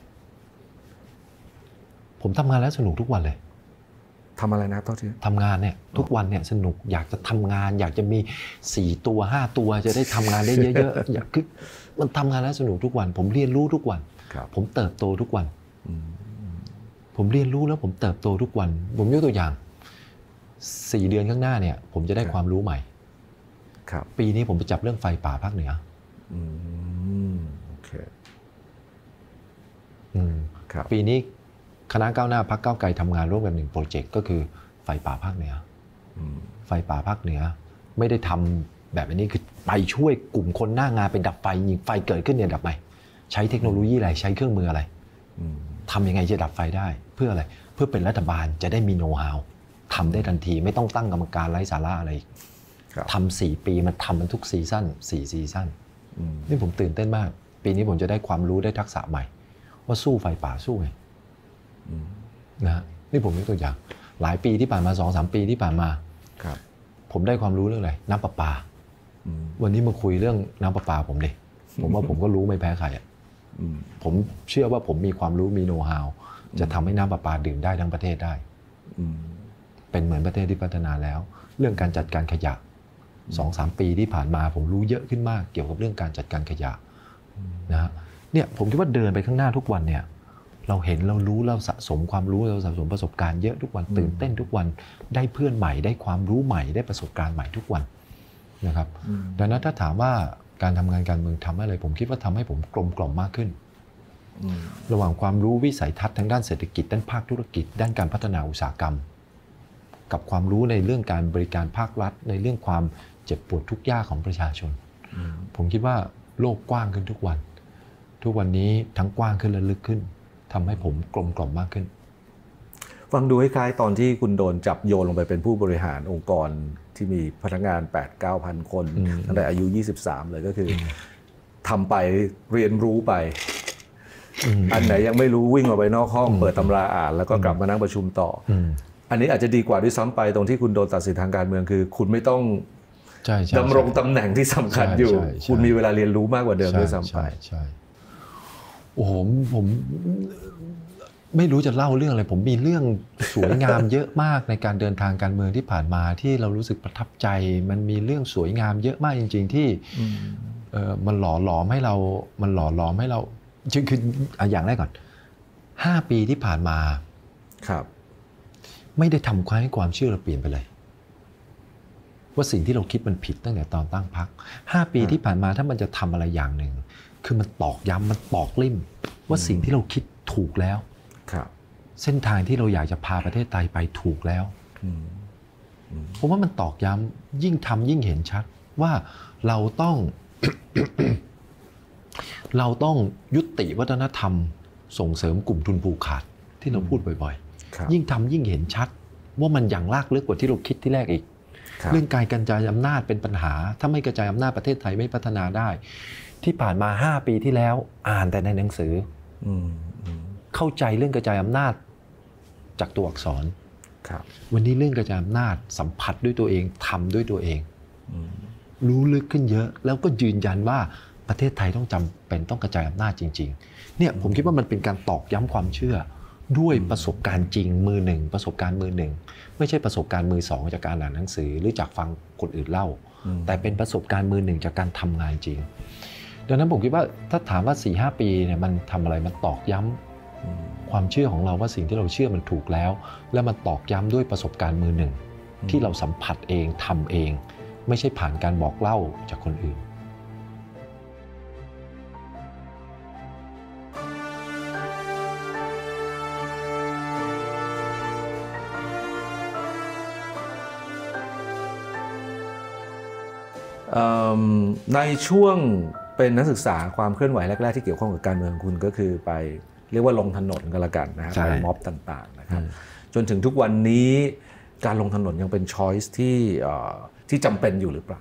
ผมทำงานแล้วสนุกทุกวันเลยทำอะไรนะตอนที่ทำงานเนี่ยทุกวันเนี่ยสนุกอยากจะทำงานอยากจะมี4 ตัว5 ตัวจะได้ทำงานได้เยอะๆอยากคือมันทำงานแล้วสนุกทุกวันผมเรียนรู้ทุกวันผมเติบโตทุกวันผมเรียนรู้แล้วผมเติบโตทุกวันผมยกตัวอย่าง4 เดือนข้างหน้าเนี่ยผมจะได้ความรู้ใหม่ปีนี้ผมไปจับเรื่องไฟป่าภาคเหนือปีนี้คณะก้าวหน้าพรรคก้าวไกลทำงานร่วมกัน1 โปรเจกต์ก็คือไฟป่าภาคเหนือไฟป่าภาคเหนือไม่ได้ทำแบบนี้คือไปช่วยกลุ่มคนหน้างานไปดับไฟยิงไฟเกิดขึ้นเนี่ยดับไหมใช้เทคโนโลยีอะไรใช้เครื่องมืออะไรทำยังไงจะดับไฟได้เพื่ออะไรเพื่อเป็นรัฐบาลจะได้มีโน้ตฮาวทำได้ทันทีไม่ต้องตั้งกรรมการไร้สาระอะไรทำ4 ปีมันทำมันทุกซีซั่น4 ซีซั่นนี่ผมตื่นเต้นมากปีนี้ผมจะได้ความรู้ได้ทักษะใหม่ว่าสู้ไฟป่าสู้ไงนะนี่ผมยกตัวอย่างหลายปีที่ผ่านมา 2-3 ปีที่ผ่านมาผมได้ความรู้เรื่องอะไรน้ำประปาวันนี้มาคุยเรื่องน้ำประปาผมเลยผมว่าผมก็รู้ไม่แพ้ใครอ่ะผมเชื่อว่าผมมีความรู้มีโน้ตฮาวจะทำให้น้ำประปาดื่มได้ทั้งประเทศได้เป็นเหมือนประเทศที่พัฒนาแล้วเรื่องการจัดการขยะ 2-3 ปีที่ผ่านมาผมรู้เยอะขึ้นมากเกี่ยวกับเรื่องการจัดการขยะนะเนี่ยผมคิดว่าเดินไปข้างหน้าทุกวันเนี่ยเราเห็นเรารู้เราสะสมความรู้เราสะสมประสบการณ์เยอะทุกวันตื่นเต้นทุกวันได้เพื่อนใหม่ได้ความรู้ใหม่ได้ประสบการณ์ใหม่ทุกวันนะครับดังนั้นถ้าถามว่าการทำงานการเมืองทำให้อะไรผมคิดว่าทำให้ผมกลมกล่อมมากขึ้นระหว่างความรู้วิสัยทัศน์ทางด้านเศรษฐกิจด้านภาคธุรกิจด้านการพัฒนาอุตสาหกรรมกับความรู้ในเรื่องการบริการภาครัฐในเรื่องความเจ็บปวดทุกข์ยากของประชาชนผมคิดว่าโลกกว้างขึ้นทุกวันนี้ทั้งกว้างขึ้นและลึกขึ้นทำให้ผมกลมกล่อมมากขึ้นฟังดูคล้ายๆตอนที่คุณโดนจับโยนลงไปเป็นผู้บริหารองค์กรที่มีพนักงาน 8-9,000 คนตั้งแต่อายุ23เลยก็คือทำไปเรียนรู้ไปอันไหนยังไม่รู้วิ่งออกไปนอกห้องเปิดตำราอ่านแล้วก็กลับมานั่งประชุมต่ออันนี้อาจจะดีกว่าด้วยซ้ำไปตรงที่คุณโดนตัดสินทางการเมืองคือคุณไม่ต้องดำรงตำแหน่งที่สำคัญอยู่คุณมีเวลาเรียนรู้มากกว่าเดิมด้วยซ้ำไปโอ้โหผมไม่รู้จะเล่าเรื่องอะไรผมมีเรื่องสวยงามเยอะมากในการเดินทางการเมืองที่ผ่านมาที่เรารู้สึกประทับใจมันมีเรื่องสวยงามเยอะมากจริงๆที่มันหล่อหลอมให้เราคืออย่างแรกก่อน5 ปีที่ผ่านมาครับไม่ได้ทำให้ความเชื่อเราเปลี่ยนไปเลยว่าสิ่งที่เราคิดมันผิดตั้งแต่ตอนตั้งพรรค5 ปีที่ผ่านมาถ้ามันจะทำอะไรอย่างหนึ่งคือมันตอกย้ำมันตอกลิ่มว่าสิ่งที่เราคิดถูกแล้วเส้นทางที่เราอยากจะพาประเทศไทยไปถูกแล้วผมว่ามันตอกย้ำยิ่งทำยิ่งเห็นชัดว่าเราต้อง เราต้องยุติวัฒนธรรมส่งเสริมกลุ่มทุนผูกขาดที่เราพูดบ่อยๆยิ่งทำยิ่งเห็นชัดว่ามันอย่างลากลึกกว่าที่เราคิดที่แรกอีกเรื่องการกระจายอำนาจเป็นปัญหาถ้าไม่กระจายอำนาจประเทศไทยไม่พัฒนาได้ที่ผ่านมา5 ปีที่แล้วอ่านแต่ในหนังสือเข้าใจเรื่องกระจายอำนาจจากตัวอักษรวันนี้เรื่องกระจายอำนาจสัมผัสด้วยตัวเองทำด้วยตัวเองรู้ลึกขึ้นเยอะแล้วก็ยืนยันว่าประเทศไทยต้องจำเป็นต้องกระจายอำนาจจริงๆเนี่ยผมคิดว่ามันเป็นการตอกย้ำความเชื่อด้วยประสบการณ์จริงมือหนึ่งประสบการณ์มือหนึ่งไม่ใช่ประสบการณ์มือสองจากการอ่านหนังสือหรือจากฟังคนอื่นเล่าแต่เป็นประสบการณ์มือหนึ่งจากการทำงานจริงดังนั้นผมคิดว่าถ้าถามว่า 4-5 ปีเนี่ยมันทำอะไรมันตอกย้ำความเชื่อของเราว่าสิ่งที่เราเชื่อมันถูกแล้วและมันตอกย้ำด้วยประสบการณ์มือหนึ่งที่เราสัมผัสเองทำเองไม่ใช่ผ่านการบอกเล่าจากคนอื่นในช่วงเป็นนักศึกษาความเคลื่อนไหวแรกๆที่เกี่ยวข้องกับการเมืองคุณก็คือไปเรียกว่าลงถนนกันละกันนะฮะไปม็อบต่างๆนะครับจนถึงทุกวันนี้การลงถนนยังเป็นช้อยส์ที่จำเป็นอยู่หรือเปล่า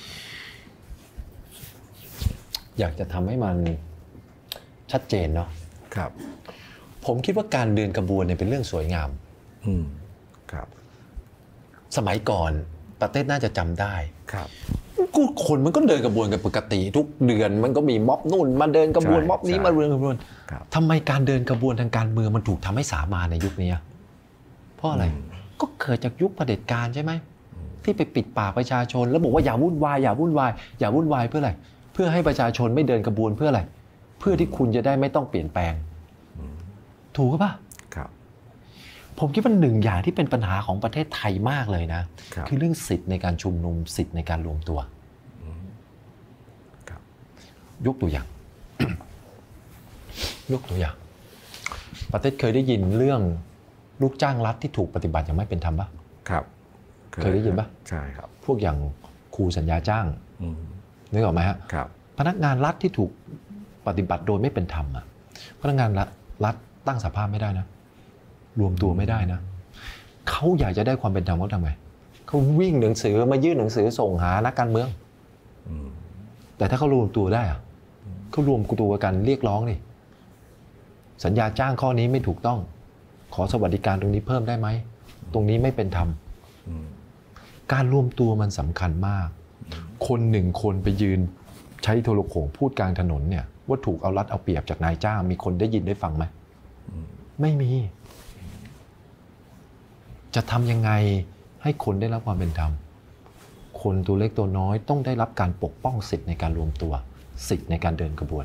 อยากจะทำให้มันชัดเจนเนาะครับผมคิดว่าการเดินขบวนเนี่ยเป็นเรื่องสวยงามครับสมัยก่อนประเทศน่าจะจำได้ครับคนมันก็เดินขบวนกันปกติทุกเดือนมันก็มีม็อบนู่นมาเดินขบวนม็อบนี้มาเดินขบวนทำไมการเดินขบวนทางการเมืองมันถูกทำให้สามาญในยุคนี้เพราะอะไรก็เกิดจากยุคเผด็จการใช่ไหมที่ไปปิดปากประชาชนแล้วบอกว่าอย่าวุ่นวายอย่าวุ่นวายอย่าวุ่นวายเพื่ออะไรเพื่อให้ประชาชนไม่เดินขบวนเพื่ออะไรเพื่อที่คุณจะได้ไม่ต้องเปลี่ยนแปลงถูกป่ะผมคิดว่าหนึ่งอย่างที่เป็นปัญหาของประเทศไทยมากเลยนะคือเรื่องสิทธิ์ในการชุมนุมสิทธิ์ในการรวมตัวยกตัวอย่าง ยกตัวอย่างประเทศเคยได้ยินเรื่องลูกจ้างรัฐที่ถูกปฏิบัติอย่างไม่เป็นธรรมปะครับเคยได้ยินปะใช่ครับพวกอย่างครูสัญญาจ้างนึกออกไหมฮะพนักงานรัฐที่ถูกปฏิบัติโดยไม่เป็นธรรมอ่ะพนักงานรัฐตั้งสภาพไม่ได้นะรวมตัวไม่ได้นะเขาอยากจะได้ความเป็นธรรมเขาทำไงเขาวิ่งหนังสือมายื่นหนังสือส่งหานักการเมืองแต่ถ้าเขารวมตัวได้อะเขารวมตัวกันเรียกร้องนี่สัญญาจ้างข้อนี้ไม่ถูกต้องขอสวัสดิการตรงนี้เพิ่มได้ไหมตรงนี้ไม่เป็นธรรมการรวมตัวมันสำคัญมากคนหนึ่งคนไปยืนใช้โทรโข่งพูดกลางถนนเนี่ยว่าถูกเอารัดเอาเปรียบจากนายจ้างมีคนได้ยินได้ฟังไหมไม่มีจะทำยังไงให้คนได้รับความเป็นธรรมคนตัวเล็กตัวน้อยต้องได้รับการปกป้องสิทธิ์ในการรวมตัวสิทธิ์ในการเดินขบวน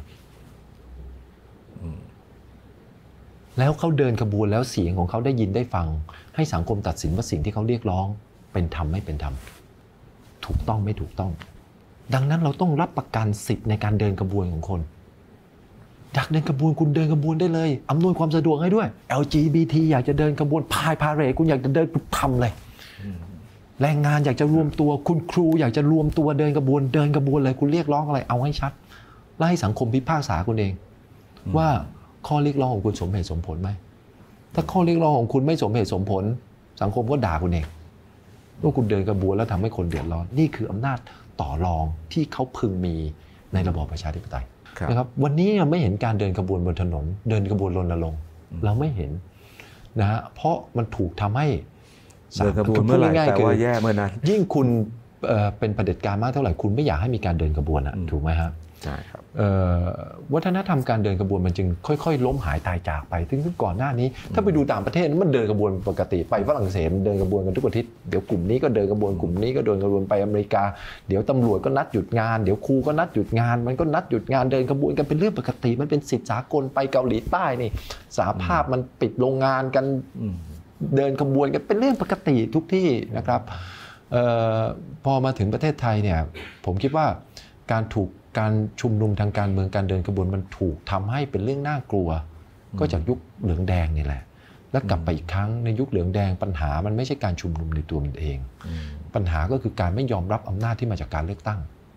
แล้วเขาเดินขบวนแล้วเสียงของเขาได้ยินได้ฟังให้สังคมตัดสินว่าสิ่งที่เขาเรียกร้องเป็นธรรมไม่เป็นธรรมถูกต้องไม่ถูกต้องดังนั้นเราต้องรับประกันสิทธิ์ในการเดินกระบวนของคนอยากเดินกระบวนคุณเดินกระบวนได้เลยอำนวยความสะดวกให้ด้วย LGBT อยากจะเดินกระบวนพาเหรดคุณอยากจะเดินคุณทำเลยแรงงานอยากจะรวมตัวคุณครูอยากจะรวมตัวเดินกระบวนเลยคุณเรียกร้องอะไรเอาให้ชัดแล้วให้สังคมพิพากษาคุณเองว่าข้อเรียกร้องของคุณสมเหตุสมผลไหมถ้าข้อเรียกร้องของคุณไม่สมเหตุสมผลสังคมก็ด่าคุณเองว่าคุณเดินกระบวนแล้วทำให้คนเดือดร้อนนี่คืออำนาจต่อรองที่เขาพึงมีในระบอบประชาธิปไตยนะครับวันนี้เราไม่เห็นการเดินกระบวนบนถนนเดินกระบวนรณรงค์เราไม่เห็นนะฮะเพราะมันถูกทำให้เดินกระบวนเมื่อไหร่แต่ว่าแย่เมื่อนั้นยิ่งคุณเป็นเผด็จการมากเท่าไหร่คุณไม่อยากให้มีการเดินกระบวนถูกไหมฮะใช่ครับวัฒนธรรมการเดินกระบวนมันจึงค่อยๆล้มหายตายจากไปซึ่งก่อนหน้านี้ถ้าไปดูต่างประเทศมันเดินกระบวนปกติไปฝรั่งเศสเดินกระบวนกันทุกอาทิตย์เดี๋ยวกลุ่มนี้ก็เดินกระบวนกลุ่มนี้ก็เดินกระบวนไปอเมริกาเดี๋ยวตำรวจก็นัดหยุดงานเดี๋ยวครูก็นัดหยุดงานมันก็นัดหยุดงานเดินกระบวนกันเป็นเรื่องปกติมันเป็นสิทธิสากลไปเกาหลีใต้นี่สหภาพมันปิดโรงงานกันเดินขบวนกันเป็นเรื่องปกติทุกที่นะครับพอมาถึงประเทศไทยเนี่ยผมคิดว่าการชุมนุมทางการเมืองการเดินขบวนมันถูกทำให้เป็นเรื่องน่ากลัวก็จากยุคเหลืองแดงนี่แหละแล้วกลับไปอีกครั้งในยุคเหลืองแดงปัญหามันไม่ใช่การชุมนุมในตัวมันเองปัญหาก็คือการไม่ยอมรับอำนาจที่มาจากการเลือกตั้ง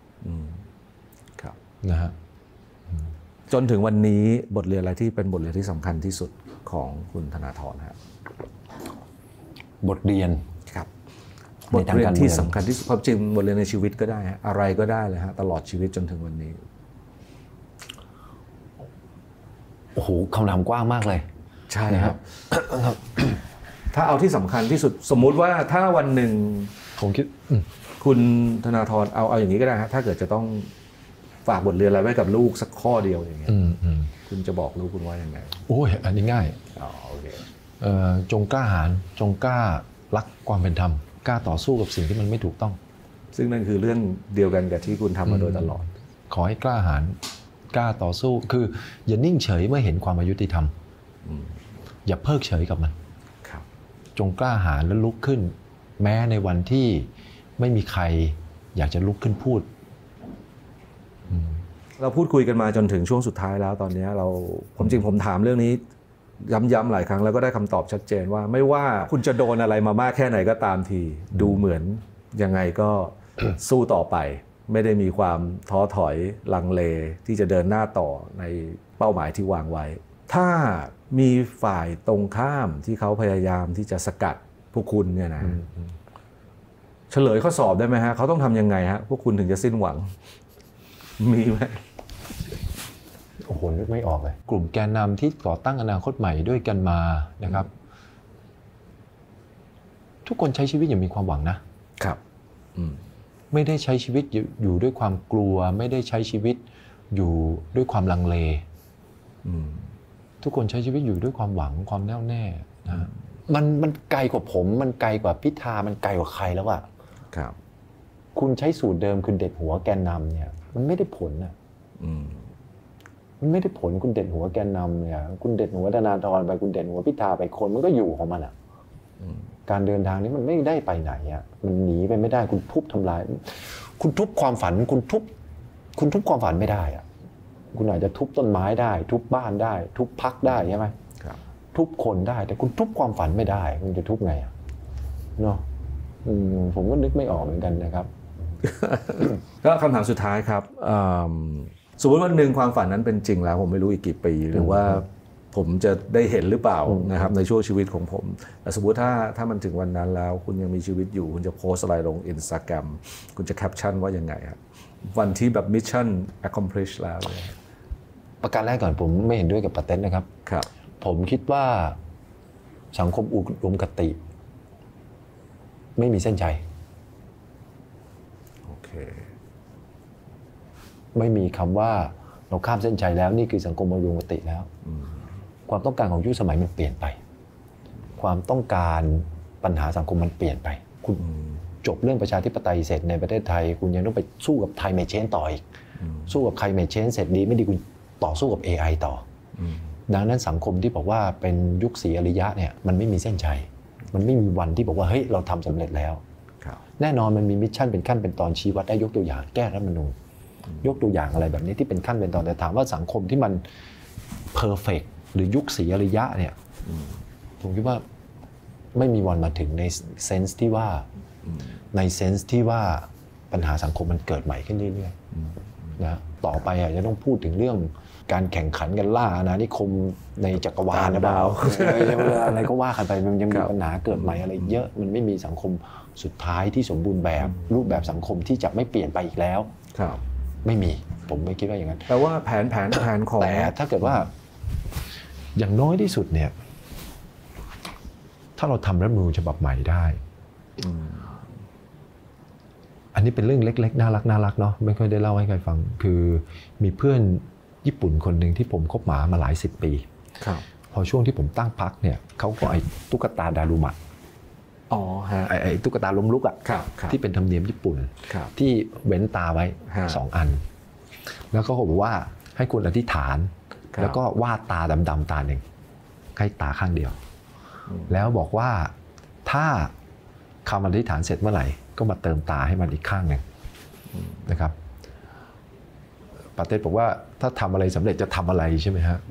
นะฮะจนถึงวันนี้บทเรียนอะไรที่เป็นบทเรียนที่สำคัญที่สุดของคุณธนาธรครับบทเรียนครับบทเรียนที่สำคัญที่สุดความจริงบทเรียนในชีวิตก็ได้อะไรก็ได้เลยฮะตลอดชีวิตจนถึงวันนี้โอ้โหคำถามกว้างมากเลยใช่ครับ ถ้าเอาที่สำคัญที่สุดสมมุติว่าถ้าวันหนึ่งผมคิดคุณธนาธรเอาอย่างนี้ก็ได้ฮะถ้าเกิดจะต้องฝากบทเรียนอะไรไว้กับลูกสักข้อเดียวอย่างเงี้ยคุณจะบอกลูกคุณว่ายังไงโอ้ยอันนี้ง่ายโอเคจงกล้าหาญจงกล้ารักความเป็นธรรมกล้าต่อสู้กับสิ่งที่มันไม่ถูกต้องซึ่งนั่นคือเรื่องเดียวกันกับที่คุณทำมาโดยตลอดขอให้กล้าหาญกล้าต่อสู้คืออย่านิ่งเฉยเมื่อเห็นความอายุติธรรมอย่าเพิกเฉยกับมันจงกล้าหาญและลุกขึ้นแม้ในวันที่ไม่มีใครอยากจะลุกขึ้นพูดเราพูดคุยกันมาจนถึงช่วงสุดท้ายแล้วตอนนี้ผมจริงผมถามเรื่องนี้ย้ำๆหลายครั้งแล้วก็ได้คำตอบชัดเจนว่าไม่ว่าคุณจะโดนอะไรมามากแค่ไหนก็ตามทีดูเหมือนยังไงก็สู้ต่อไปไม่ได้มีความท้อถอยลังเลที่จะเดินหน้าต่อในเป้าหมายที่วางไว้ถ้ามีฝ่ายตรงข้ามที่เขาพยายามที่จะสกัดพวกคุณเนี่ยนะเฉลยข้อสอบได้ไหมฮะเขาต้องทำยังไงฮะพวกคุณถึงจะสิ้นหวังมีไหมโอ้โหนึกไม่ออกเลยกลุ่มแกนนำที่ก่อตั้งอนาคตใหม่ด้วยกันมานะครับทุกคนใช้ชีวิตอย่างมีความหวังนะครับไม่ได้ใช้ชีวิตอยู่ด้วยความกลัวไม่ได้ใช้ชีวิตอยู่ด้วยความลังเลทุกคนใช้ชีวิตอยู่ด้วยความหวังความแน่วแน่นะมันไกลกว่าผมมันไกลกว่าพิธามันไกลกว่าใครแล้วอะครับคุณใช้สูตรเดิมคือเด็ดหัวแกนนำเนี่ยมันไม่ได้ผลนะมันไม่ได้ผลคุณเด็ดหัวแกนนำเนี่ยคุณเด็ดหัวธนาธรไปคุณเด็ดหัวพิธาไปคนมันก็อยู่ของมันอ่ะการเดินทางนี้มันไม่ได้ไปไหนอ่ะมันหนีไปไม่ได้คุณทุบทำลายคุณทุบความฝันคุณทุบความฝันไม่ได้อ่ะคุณอาจจะทุบต้นไม้ได้ทุบบ้านได้ทุบพรรคได้ใช่ไหมทุบคนได้แต่คุณทุบความฝันไม่ได้คุณจะทุบไงอ่ะเนาะผมก็นึกไม่ออกเหมือนกันนะครับก็คำถามสุดท้ายครับสมมติว่าหนึ่งความฝันนั้นเป็นจริงแล้วผมไม่รู้อีกกี่ปีหรือว่าผมจะได้เห็นหรือเปล่านะครับในช่วงชีวิตของผมแต่สมมติถ้ามันถึงวันนั้นแล้วคุณยังมีชีวิตอยู่คุณจะโพสอะไรลง Instagram คุณจะแคปชั่นว่ายังไงครับวันที่แบบ Mission Accomplish แล้วประการแรกก่อนผมไม่เห็นด้วยกับปาเต็นนะครับผมคิดว่าสังคมอุดมคติไม่มีเส้นชัยโอเคไม่มีคำว่าเราข้ามเส้นชัยแล้วนี่คือสังคมอุดมคติแล้วความต้องการของยุคสมัยมันเปลี่ยนไปความต้องการปัญหาสังคมมันเปลี่ยนไปคุณจบเรื่องประชาธิปไตยเสร็จในประเทศไทยคุณยังต้องไปสู้กับไทยเมเชนต่ออีกสู้กับใครเมเชนเสร็จดีไม่ดีคุณต่อสู้กับ AI ต่อดังนั้นสังคมที่บอกว่าเป็นยุคศรีอริยะเนี่ยมันไม่มีเส้นชัยมันไม่มีวันที่บอกว่าเฮ้ยเราทำสำเร็จแล้วแน่นอนมันมีมิชชั่นเป็นขั้นเป็นตอนชี้วัดได้ยกตัวอย่างแก้รัฐธรรมนูญยกตัวอย่างอะไรแบบนี้ที่เป็นขั้นเป็นตอนแต่ถามว่าสังคมที่มันเพอร์เฟกต์หรือยุคศรีอริยะเนี่ยผมคิดว่าไม่มีวันมาถึงในเซนส์ที่ว่าปัญหาสังคมมันเกิดใหม่ขึ้นเรื่อยๆนะต่อไปอาจจะต้องพูดถึงเรื่องการแข่งขันกันล่าอาณานิคมในจักรวาลนะดาวอะไรก็ว่ากันไปมันยังมีปัญหาเกิดใหม่อะไรเยอะมันไม่มีสังคมสุดท้ายที่สมบูรณ์แบบรูปแบบสังคมที่จะไม่เปลี่ยนไปอีกแล้วไม่มีผมไม่คิดว่าอย่างนั้นแต่ว่าแผนของแต่ถ้าเกิดว่าอย่างน้อยที่สุดเนี่ยถ้าเราทำรัฐธรรมนูญฉบับใหม่ได้อันนี้เป็นเรื่องเล็กๆน่ารักเนาะไม่ค่อยได้เล่าให้ใครฟังคือมีเพื่อนญี่ปุ่นคนหนึ่งที่ผมคบหมาหลาย10 ปีพอช่วงที่ผมตั้งพรรคเนี่ยเขาก็ไอ้ตุ๊กตาดารุมะไอ้ตุ๊กตาล้มลุกอ่ะที่เป็นธรรมเนียมญี่ปุ่นที่เว้นตาไว้2 อันแล้วก็บอกว่าให้คุณอธิษฐานแล้วก็วาดตาดำๆตาหนึ่งให้ตาข้างเดียวแล้วบอกว่าถ้าคำอธิษฐานเสร็จเมื่อไหร่ก็มาเติมตาให้มันอีกข้างหนึ่งนะครับปาเต้บอกว่าถ้าทำอะไรสำเร็จจะทำอะไรใช่ไหมฮะ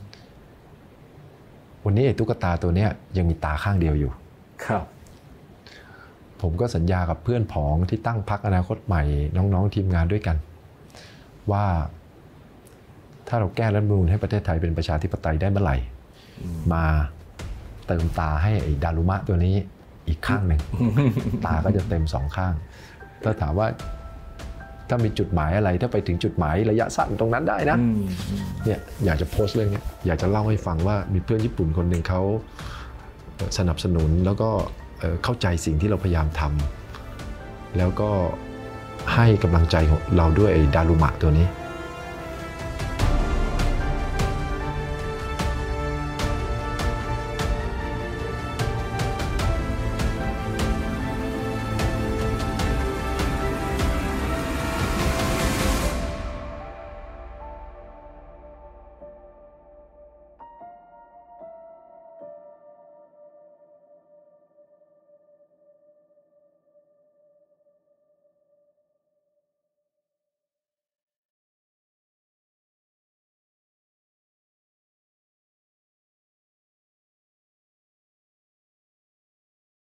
วันนี้ไอ้ตุ๊กตาตัวนี้ยังมีตาข้างเดียวอยู่ครับผมก็สัญญากับเพื่อนผองที่ตั้งพรรคอนาคตใหม่น้องๆทีมงานด้วยกันว่าถ้าเราแก้รัฐธรรมนูญให้ประเทศไทยเป็นประชาธิปไตยได้เมื่อไหร่มาเติมตาให้ไอ้ดารุมะตัวนี้อีกข้างหนึ่งตาก็จะเต็ม2 ข้างถ้าถามว่าถ้ามีจุดหมายอะไรถ้าไปถึงจุดหมายระยะสั้นตรงนั้นได้นะเนี่ยอยากจะโพสต์เรื่องนี้อยากจะเล่าให้ฟังว่ามีเพื่อนญี่ปุ่นคนหนึ่งเขาสนับสนุนแล้วก็เข้าใจสิ่งที่เราพยายามทำแล้วก็ให้กำลังใจของเราด้วยไอ้ดารุมะตัวนี้